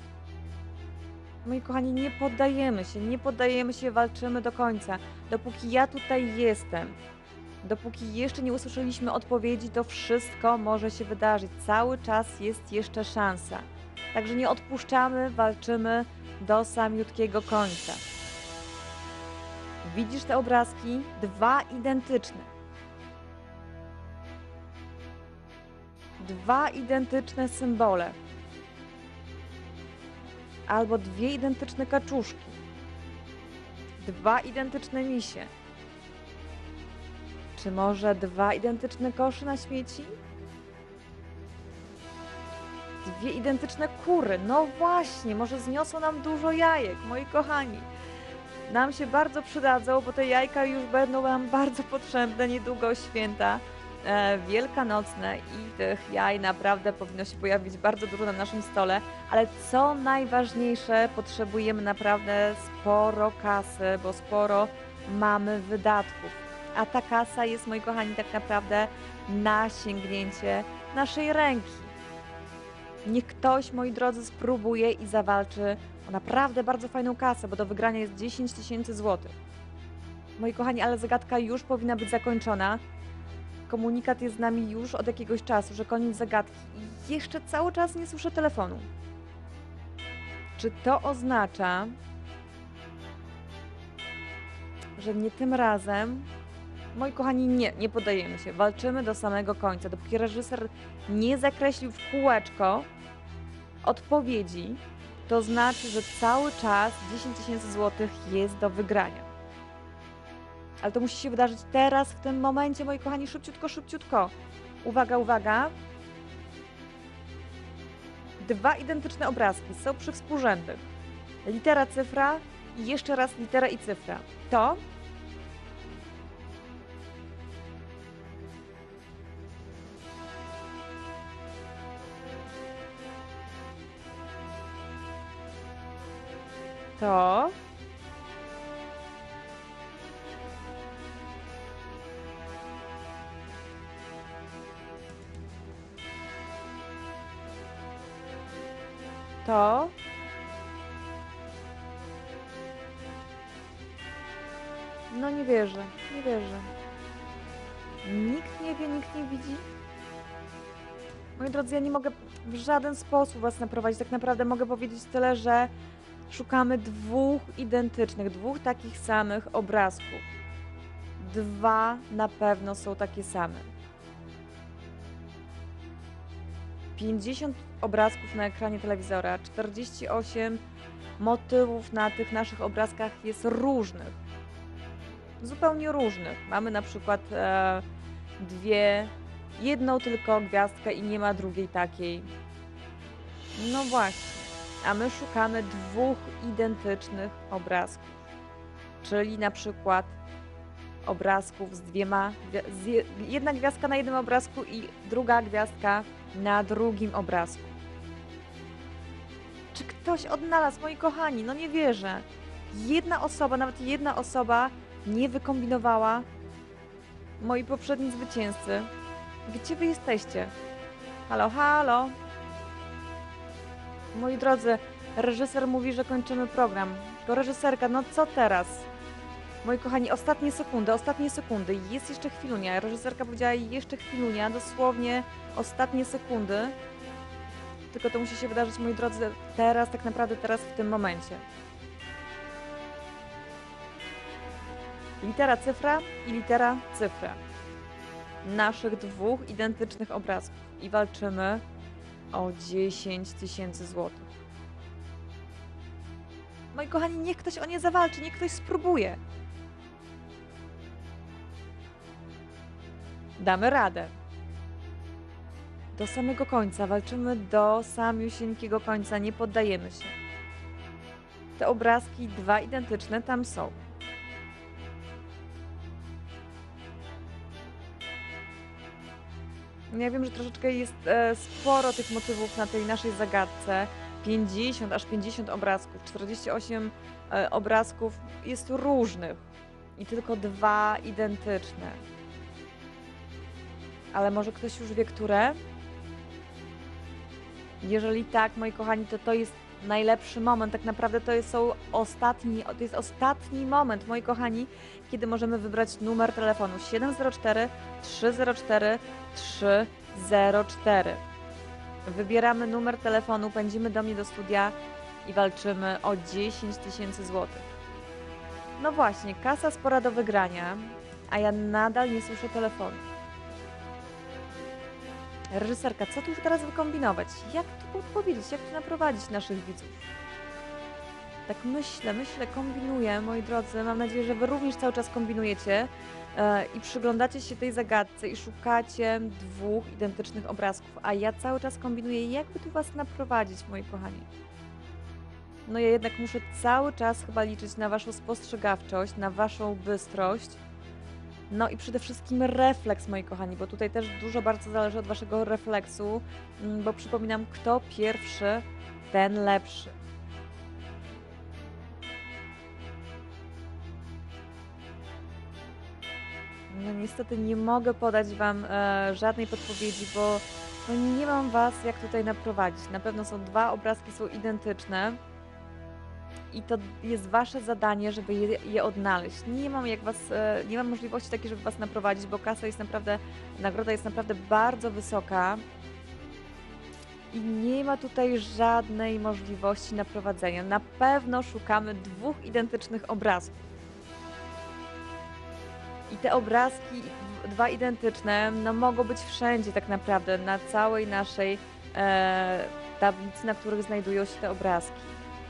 Moi kochani, nie poddajemy się, walczymy do końca. Dopóki ja tutaj jestem, dopóki jeszcze nie usłyszeliśmy odpowiedzi, to wszystko może się wydarzyć. Cały czas jest jeszcze szansa. Także nie odpuszczamy, walczymy do samiutkiego końca. Widzisz te obrazki? 2 identyczne. 2 identyczne symbole. Albo 2 identyczne kaczuszki. 2 identyczne misie. Czy może 2 identyczne kosze na śmieci? 2 identyczne kury. No właśnie, może zniosą nam dużo jajek, moi kochani. Nam się bardzo przydadzą, bo te jajka już będą nam bardzo potrzebne, niedługo święta wielkanocne i tych jaj naprawdę powinno się pojawić bardzo dużo na naszym stole, ale co najważniejsze, potrzebujemy naprawdę sporo kasy, bo sporo mamy wydatków, a ta kasa jest, moi kochani, tak naprawdę na sięgnięcie naszej ręki. Niech ktoś, moi drodzy, spróbuje i zawalczy o naprawdę bardzo fajną kasę, bo do wygrania jest 10 000 złotych. Moi kochani, ale zagadka już powinna być zakończona. Komunikat jest z nami już od jakiegoś czasu, że koniec zagadki i jeszcze cały czas nie słyszę telefonu. Czy to oznacza, że nie tym razem? Moi kochani, nie poddajemy się, walczymy do samego końca. Dopóki reżyser nie zakreślił w kółeczko odpowiedzi, to znaczy, że cały czas 10 000 złotych jest do wygrania. Ale to musi się wydarzyć teraz, w tym momencie, moi kochani, szybciutko, szybciutko. Uwaga, uwaga. 2 identyczne obrazki są przy współrzędnych. Litera, cyfra i jeszcze raz litera i cyfra. To To to no nie wierzę, nie wierzę. Nikt nie wie, nikt nie widzi. Moi drodzy, ja nie mogę w żaden sposób was naprowadzić. Tak naprawdę mogę powiedzieć tyle, że szukamy dwóch identycznych, dwóch takich samych obrazków. Dwa na pewno są takie same. 50 obrazków na ekranie telewizora, 48 motywów na tych naszych obrazkach jest różnych. Zupełnie różnych. Mamy na przykład jedną tylko gwiazdkę i nie ma drugiej takiej. No właśnie. A my szukamy dwóch identycznych obrazków. Czyli na przykład obrazków z jedna gwiazdka na jednym obrazku i druga gwiazdka na drugim obrazku. Czy ktoś odnalazł, moi kochani? No nie wierzę. Jedna osoba, nawet jedna osoba nie wykombinowała. Moi poprzedni zwycięzcy. Gdzie wy jesteście? Halo, halo. Moi drodzy, reżyser mówi, że kończymy program. To reżyserka, no co teraz? Moi kochani, ostatnie sekundy. Jest jeszcze chwilunia. Reżyserka powiedziała jeszcze chwilunia, dosłownie ostatnie sekundy. Tylko to musi się wydarzyć, moi drodzy, teraz, tak naprawdę teraz, w tym momencie. Litera cyfra i litera cyfra. Naszych dwóch identycznych obrazków. I walczymy o 10 000 złotych. Moi kochani, niech ktoś o nie zawalczy, niech ktoś spróbuje. Damy radę. Do samego końca, walczymy do samiusieńkiego końca, nie poddajemy się. Te obrazki, dwa identyczne, tam są. Ja wiem, że troszeczkę jest sporo tych motywów na tej naszej zagadce. 50 obrazków, 48 obrazków jest różnych i tylko dwa identyczne. Ale może ktoś już wie, które? Jeżeli tak, moi kochani, to jest najlepszy moment. Tak naprawdę to jest ostatni moment, moi kochani, kiedy możemy wybrać numer telefonu 704 304 304. Wybieramy numer telefonu, pędzimy do mnie do studia i walczymy o 10 000 złotych. No właśnie, kasa spora do wygrania, a ja nadal nie słyszę telefonu. Reżyserka, co tu teraz wykombinować? Jak tu odpowiedzieć? Jak tu naprowadzić naszych widzów? Tak myślę, kombinuję, moi drodzy. Mam nadzieję, że wy również cały czas kombinujecie i przyglądacie się tej zagadce i szukacie dwóch identycznych obrazków, a ja cały czas kombinuję, jakby tu was naprowadzić, moi kochani. No ja jednak muszę cały czas chyba liczyć na waszą spostrzegawczość, na waszą bystrość. No i przede wszystkim refleks, moi kochani, bo tutaj też dużo bardzo zależy od waszego refleksu, bo przypominam, kto pierwszy, ten lepszy. No niestety nie mogę podać wam żadnej podpowiedzi, bo no nie mam was jak tutaj naprowadzić. Na pewno są dwa obrazki, są identyczne. I to jest wasze zadanie, żeby je odnaleźć. Nie mam możliwości takiej, żeby was naprowadzić, bo nagroda jest naprawdę bardzo wysoka. I nie ma tutaj żadnej możliwości naprowadzenia. Na pewno szukamy dwóch identycznych obrazków. I te obrazki, dwa identyczne, no mogą być wszędzie tak naprawdę, na całej naszej tablicy, na których znajdują się te obrazki.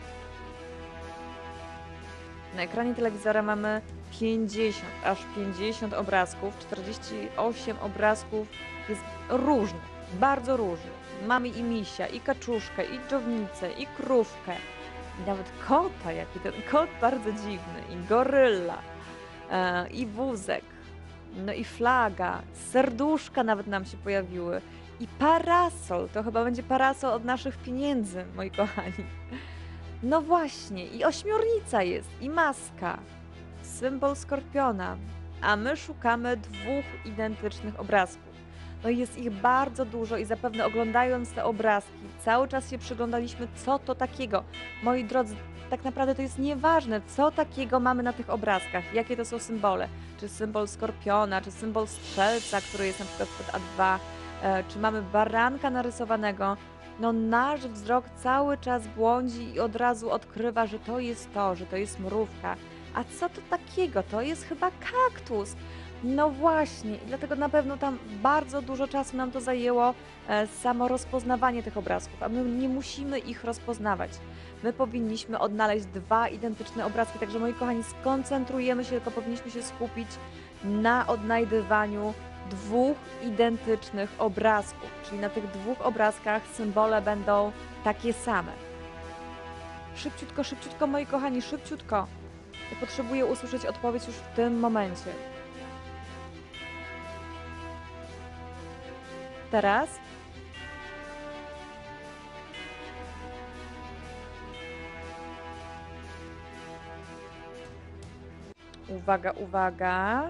Na ekranie telewizora mamy aż 50 obrazków, 48 obrazków jest różnych, bardzo różnych. Mamy i misia, i kaczuszkę, i dżownicę, i krówkę, i nawet kota, jaki ten kot bardzo dziwny, i gorylla, i wózek, no i flaga, serduszka nawet nam się pojawiły, i parasol, to chyba będzie parasol od naszych pieniędzy, moi kochani. No właśnie, i ośmiornica jest, i maska, symbol skorpiona, a my szukamy dwóch identycznych obrazków. No i jest ich bardzo dużo i zapewne oglądając te obrazki, cały czas się przyglądaliśmy, co to takiego. Moi drodzy, tak naprawdę to jest nieważne, co takiego mamy na tych obrazkach, jakie to są symbole. Czy symbol skorpiona, czy symbol strzelca, który jest na przykład pod A2, czy mamy baranka narysowanego. No nasz wzrok cały czas błądzi i od razu odkrywa, że to jest to, że to jest mrówka. A co to takiego? To jest chyba kaktus. No właśnie, i dlatego na pewno tam bardzo dużo czasu nam to zajęło, samo rozpoznawanie tych obrazków, a my nie musimy ich rozpoznawać. My powinniśmy odnaleźć dwa identyczne obrazki, także moi kochani, skoncentrujemy się, tylko powinniśmy się skupić na odnajdywaniu dwóch identycznych obrazków, czyli na tych dwóch obrazkach symbole będą takie same. Szybciutko, szybciutko, moi kochani, szybciutko. Ja potrzebuję usłyszeć odpowiedź już w tym momencie. Teraz? Uwaga, uwaga.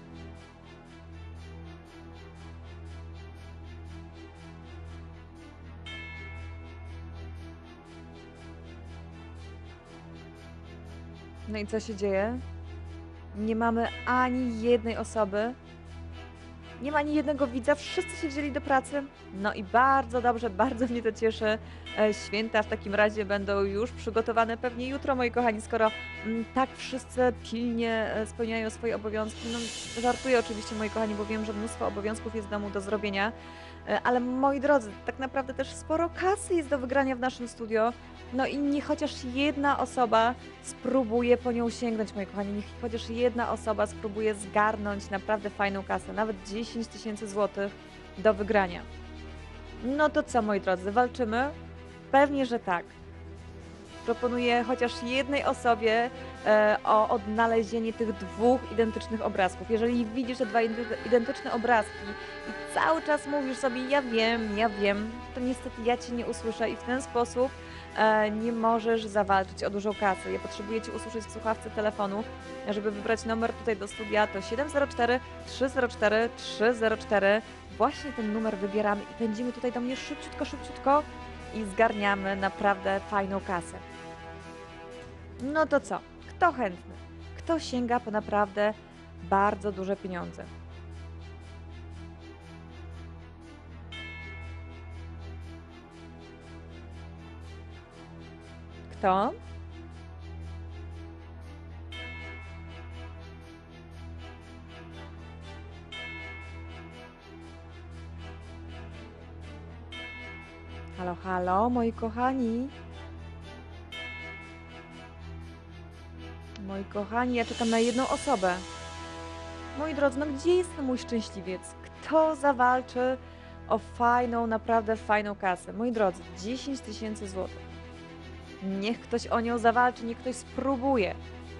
No i co się dzieje? Nie mamy ani jednej osoby. Nie ma ani jednego widza, wszyscy się wzięli do pracy. No i bardzo dobrze, bardzo mnie to cieszy. Święta w takim razie będą już przygotowane pewnie jutro, moi kochani, skoro tak wszyscy pilnie spełniają swoje obowiązki. No, żartuję oczywiście, moi kochani, bo wiem, że mnóstwo obowiązków jest w domu do zrobienia. Ale moi drodzy, tak naprawdę też sporo kasy jest do wygrania w naszym studio. No i niech chociaż jedna osoba spróbuje po nią sięgnąć, moi kochani. Niech chociaż jedna osoba spróbuje zgarnąć naprawdę fajną kasę, nawet 10 000 złotych do wygrania. No to co, moi drodzy, walczymy? Pewnie, że tak. Proponuję chociaż jednej osobie o odnalezienie tych dwóch identycznych obrazków. Jeżeli widzisz te dwa identyczne obrazki i cały czas mówisz sobie ja wiem, to niestety ja Cię nie usłyszę i w ten sposób nie możesz zawalczyć o dużą kasę. Ja potrzebuję Cię usłyszeć w słuchawce telefonu, żeby wybrać numer tutaj do studia, to 704 304 304. Właśnie ten numer wybieramy i pędzimy tutaj do mnie szybciutko, szybciutko i zgarniamy naprawdę fajną kasę. No to co? Kto chętny? Kto sięga po naprawdę bardzo duże pieniądze? Kto? Halo, halo, moi kochani. Moi kochani, ja czekam na jedną osobę. Moi drodzy, no gdzie jest ten mój szczęśliwiec? Kto zawalczy o fajną, naprawdę fajną kasę? Moi drodzy, 10 000 złotych. Niech ktoś o nią zawalczy, niech ktoś spróbuje.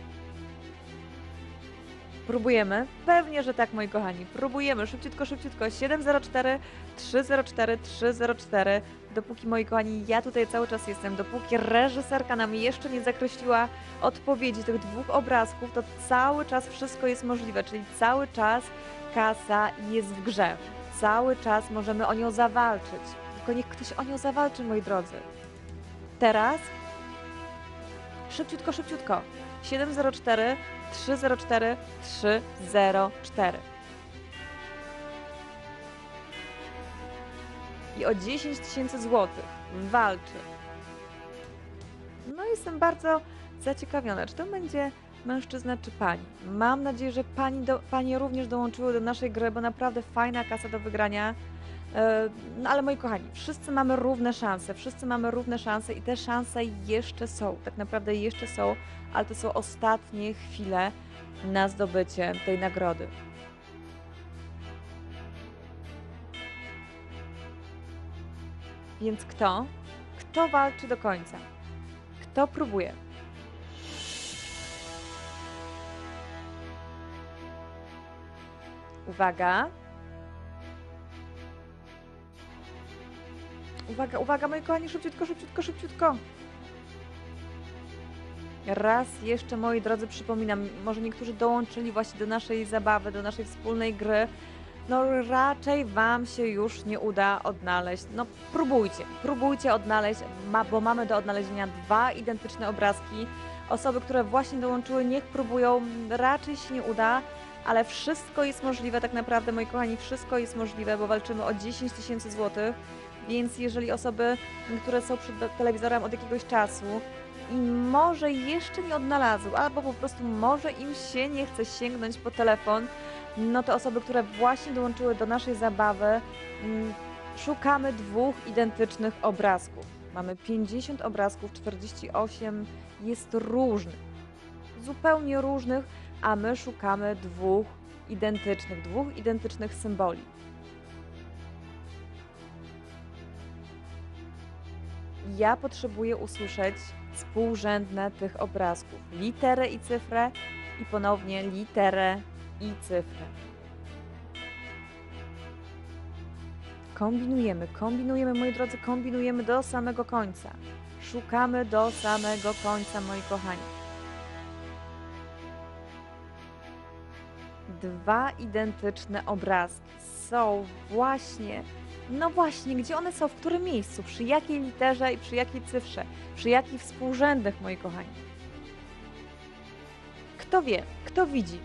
Próbujemy? Pewnie, że tak, moi kochani. Próbujemy. Szybciutko, szybciutko. 704 304 304. Dopóki, moi kochani, ja tutaj cały czas jestem, dopóki reżyserka nam jeszcze nie zakreśliła odpowiedzi tych dwóch obrazków, to cały czas wszystko jest możliwe, czyli cały czas kasa jest w grze. Cały czas możemy o nią zawalczyć. Tylko niech ktoś o nią zawalczy, moi drodzy. Teraz szybciutko, szybciutko. 704 304 304. I o 10 000 złotych walczy. No jestem bardzo zaciekawiona, czy to będzie mężczyzna czy pani. Mam nadzieję, że panie również dołączyły do naszej gry, bo naprawdę fajna kasa do wygrania. No ale moi kochani, wszyscy mamy równe szanse i te szanse jeszcze są, tak naprawdę jeszcze są, ale to są ostatnie chwile na zdobycie tej nagrody. Więc kto? Kto walczy do końca? Kto próbuje? Uwaga! Uwaga, uwaga, moi kochani, szybciutko, szybciutko, szybciutko. Raz jeszcze, moi drodzy, przypominam, może niektórzy dołączyli właśnie do naszej zabawy, do naszej wspólnej gry. No raczej Wam się już nie uda odnaleźć. No próbujcie odnaleźć, bo mamy do odnalezienia 2 identyczne obrazki. Osoby, które właśnie dołączyły, niech próbują, raczej się nie uda, ale wszystko jest możliwe, tak naprawdę, moi kochani, wszystko jest możliwe, bo walczymy o 10 000 złotych, więc jeżeli osoby, które są przed telewizorem od jakiegoś czasu i może jeszcze nie odnalazły, albo po prostu może im się nie chce sięgnąć po telefon, no to osoby, które właśnie dołączyły do naszej zabawy, szukamy 2 identycznych obrazków. Mamy 50 obrazków, 48 jest różnych, zupełnie różnych, a my szukamy 2 identycznych symboli. Ja potrzebuję usłyszeć współrzędne tych obrazków. Literę i cyfrę i ponownie literę i cyfrę. Kombinujemy, moi drodzy, kombinujemy do samego końca. Szukamy do samego końca, moi kochani. 2 identyczne obrazki są właśnie, no właśnie, gdzie one są, w którym miejscu, przy jakiej literze i przy jakiej cyfrze, przy jakich współrzędnych, moi kochani. Kto wie, kto widzi?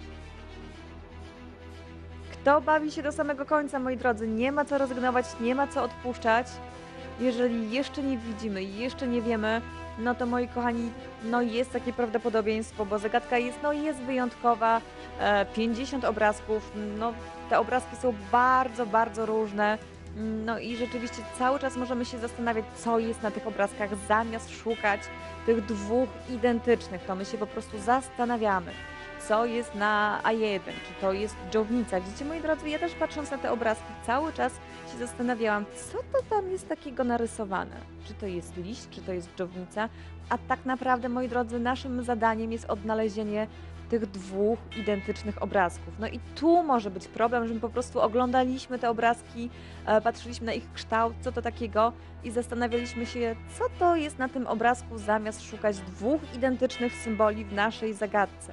Kto bawi się do samego końca, moi drodzy? Nie ma co rezygnować, nie ma co odpuszczać. Jeżeli jeszcze nie widzimy i jeszcze nie wiemy, no to, moi kochani, no jest takie prawdopodobieństwo, bo zagadka jest, no jest wyjątkowa. 50 obrazków, no te obrazki są bardzo, bardzo różne. No i rzeczywiście cały czas możemy się zastanawiać, co jest na tych obrazkach, zamiast szukać tych 2 identycznych, to my się po prostu zastanawiamy, co jest na A1, czy to jest dżownica. Widzicie, moi drodzy, ja też patrząc na te obrazki cały czas się zastanawiałam, co to tam jest takiego narysowane. Czy to jest liść, czy to jest dżownica, a tak naprawdę, moi drodzy, naszym zadaniem jest odnalezienie tych 2 identycznych obrazków. No i tu może być problem, że my po prostu oglądaliśmy te obrazki, patrzyliśmy na ich kształt, co to takiego i zastanawialiśmy się, co to jest na tym obrazku, zamiast szukać 2 identycznych symboli w naszej zagadce.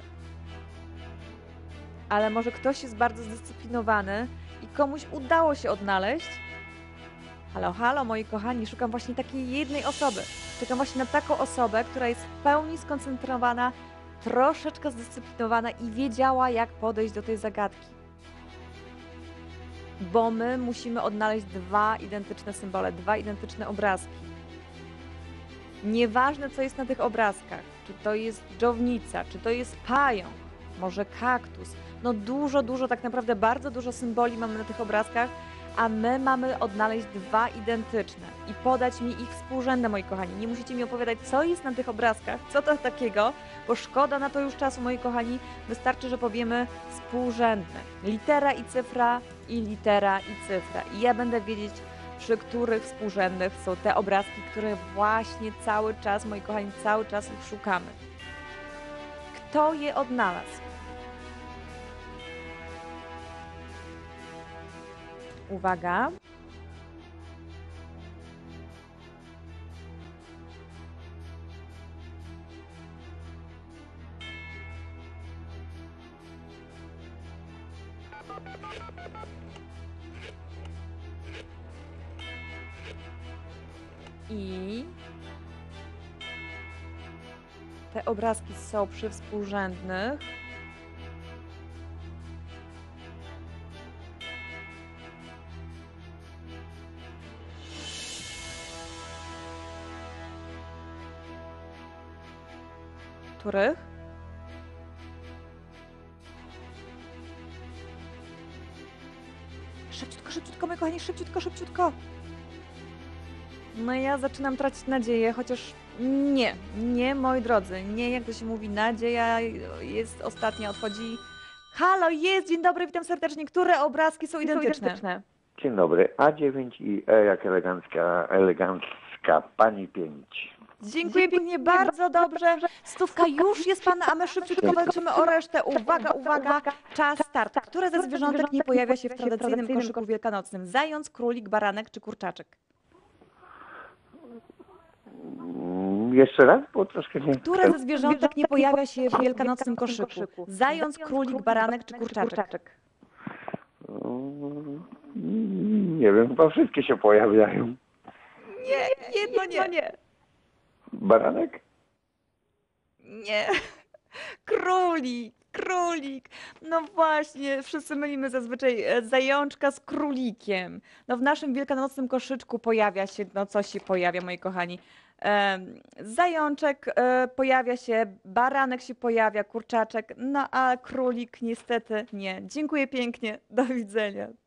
Ale może ktoś jest bardzo zdyscyplinowany i komuś udało się odnaleźć. Halo, halo, moi kochani, szukam właśnie takiej jednej osoby. Czekam właśnie na taką osobę, która jest w pełni skoncentrowana, troszeczkę zdyscyplinowana i wiedziała, jak podejść do tej zagadki. Bo my musimy odnaleźć 2 identyczne symbole, 2 identyczne obrazki. Nieważne, co jest na tych obrazkach, czy to jest dżownica, czy to jest pająk, może kaktus. No dużo, tak naprawdę bardzo dużo symboli mamy na tych obrazkach, a my mamy odnaleźć 2 identyczne i podać mi ich współrzędne, moi kochani. Nie musicie mi opowiadać, co jest na tych obrazkach, co to takiego, bo szkoda na to już czasu, moi kochani. Wystarczy, że powiemy współrzędne. Litera i cyfra i litera i cyfra. I ja będę wiedzieć, przy których współrzędnych są te obrazki, które właśnie cały czas, moi kochani, cały czas ich szukamy. Kto je odnalazł? Uwaga. I te obrazki są przy współrzędnych. Których? Szybciutko, moi kochani, szybciutko. No ja zaczynam tracić nadzieję, chociaż nie, moi drodzy, nie, jak to się mówi, nadzieja jest ostatnia, odchodzi. Halo, jest, dzień dobry, witam serdecznie. Które obrazki są identyczne? Dzień dobry. A9 i E jak elegancka pani 5. Dziękuję pięknie, bardzo dobrze. Stówka już jest pana, a my szybciutko walczymy o resztę. Uwaga, czas start. Które ze zwierzątek nie pojawia się w tradycyjnym koszyku wielkanocnym? Zając, królik, baranek czy kurczaczek? Jeszcze raz, bo troszkę nie... Które ze zwierzątek nie pojawia się w wielkanocnym koszyku? Zając, królik, baranek czy kurczaczek? Nie wiem, chyba wszystkie się pojawiają. Nie, jedno nie. Baranek? Nie. Królik. No właśnie, wszyscy mylimy zazwyczaj zajączka z królikiem. No w naszym wielkanocnym koszyczku pojawia się, no co się pojawia, moi kochani? Zajączek pojawia się, baranek się pojawia, kurczaczek, no a królik niestety nie. Dziękuję pięknie, do widzenia.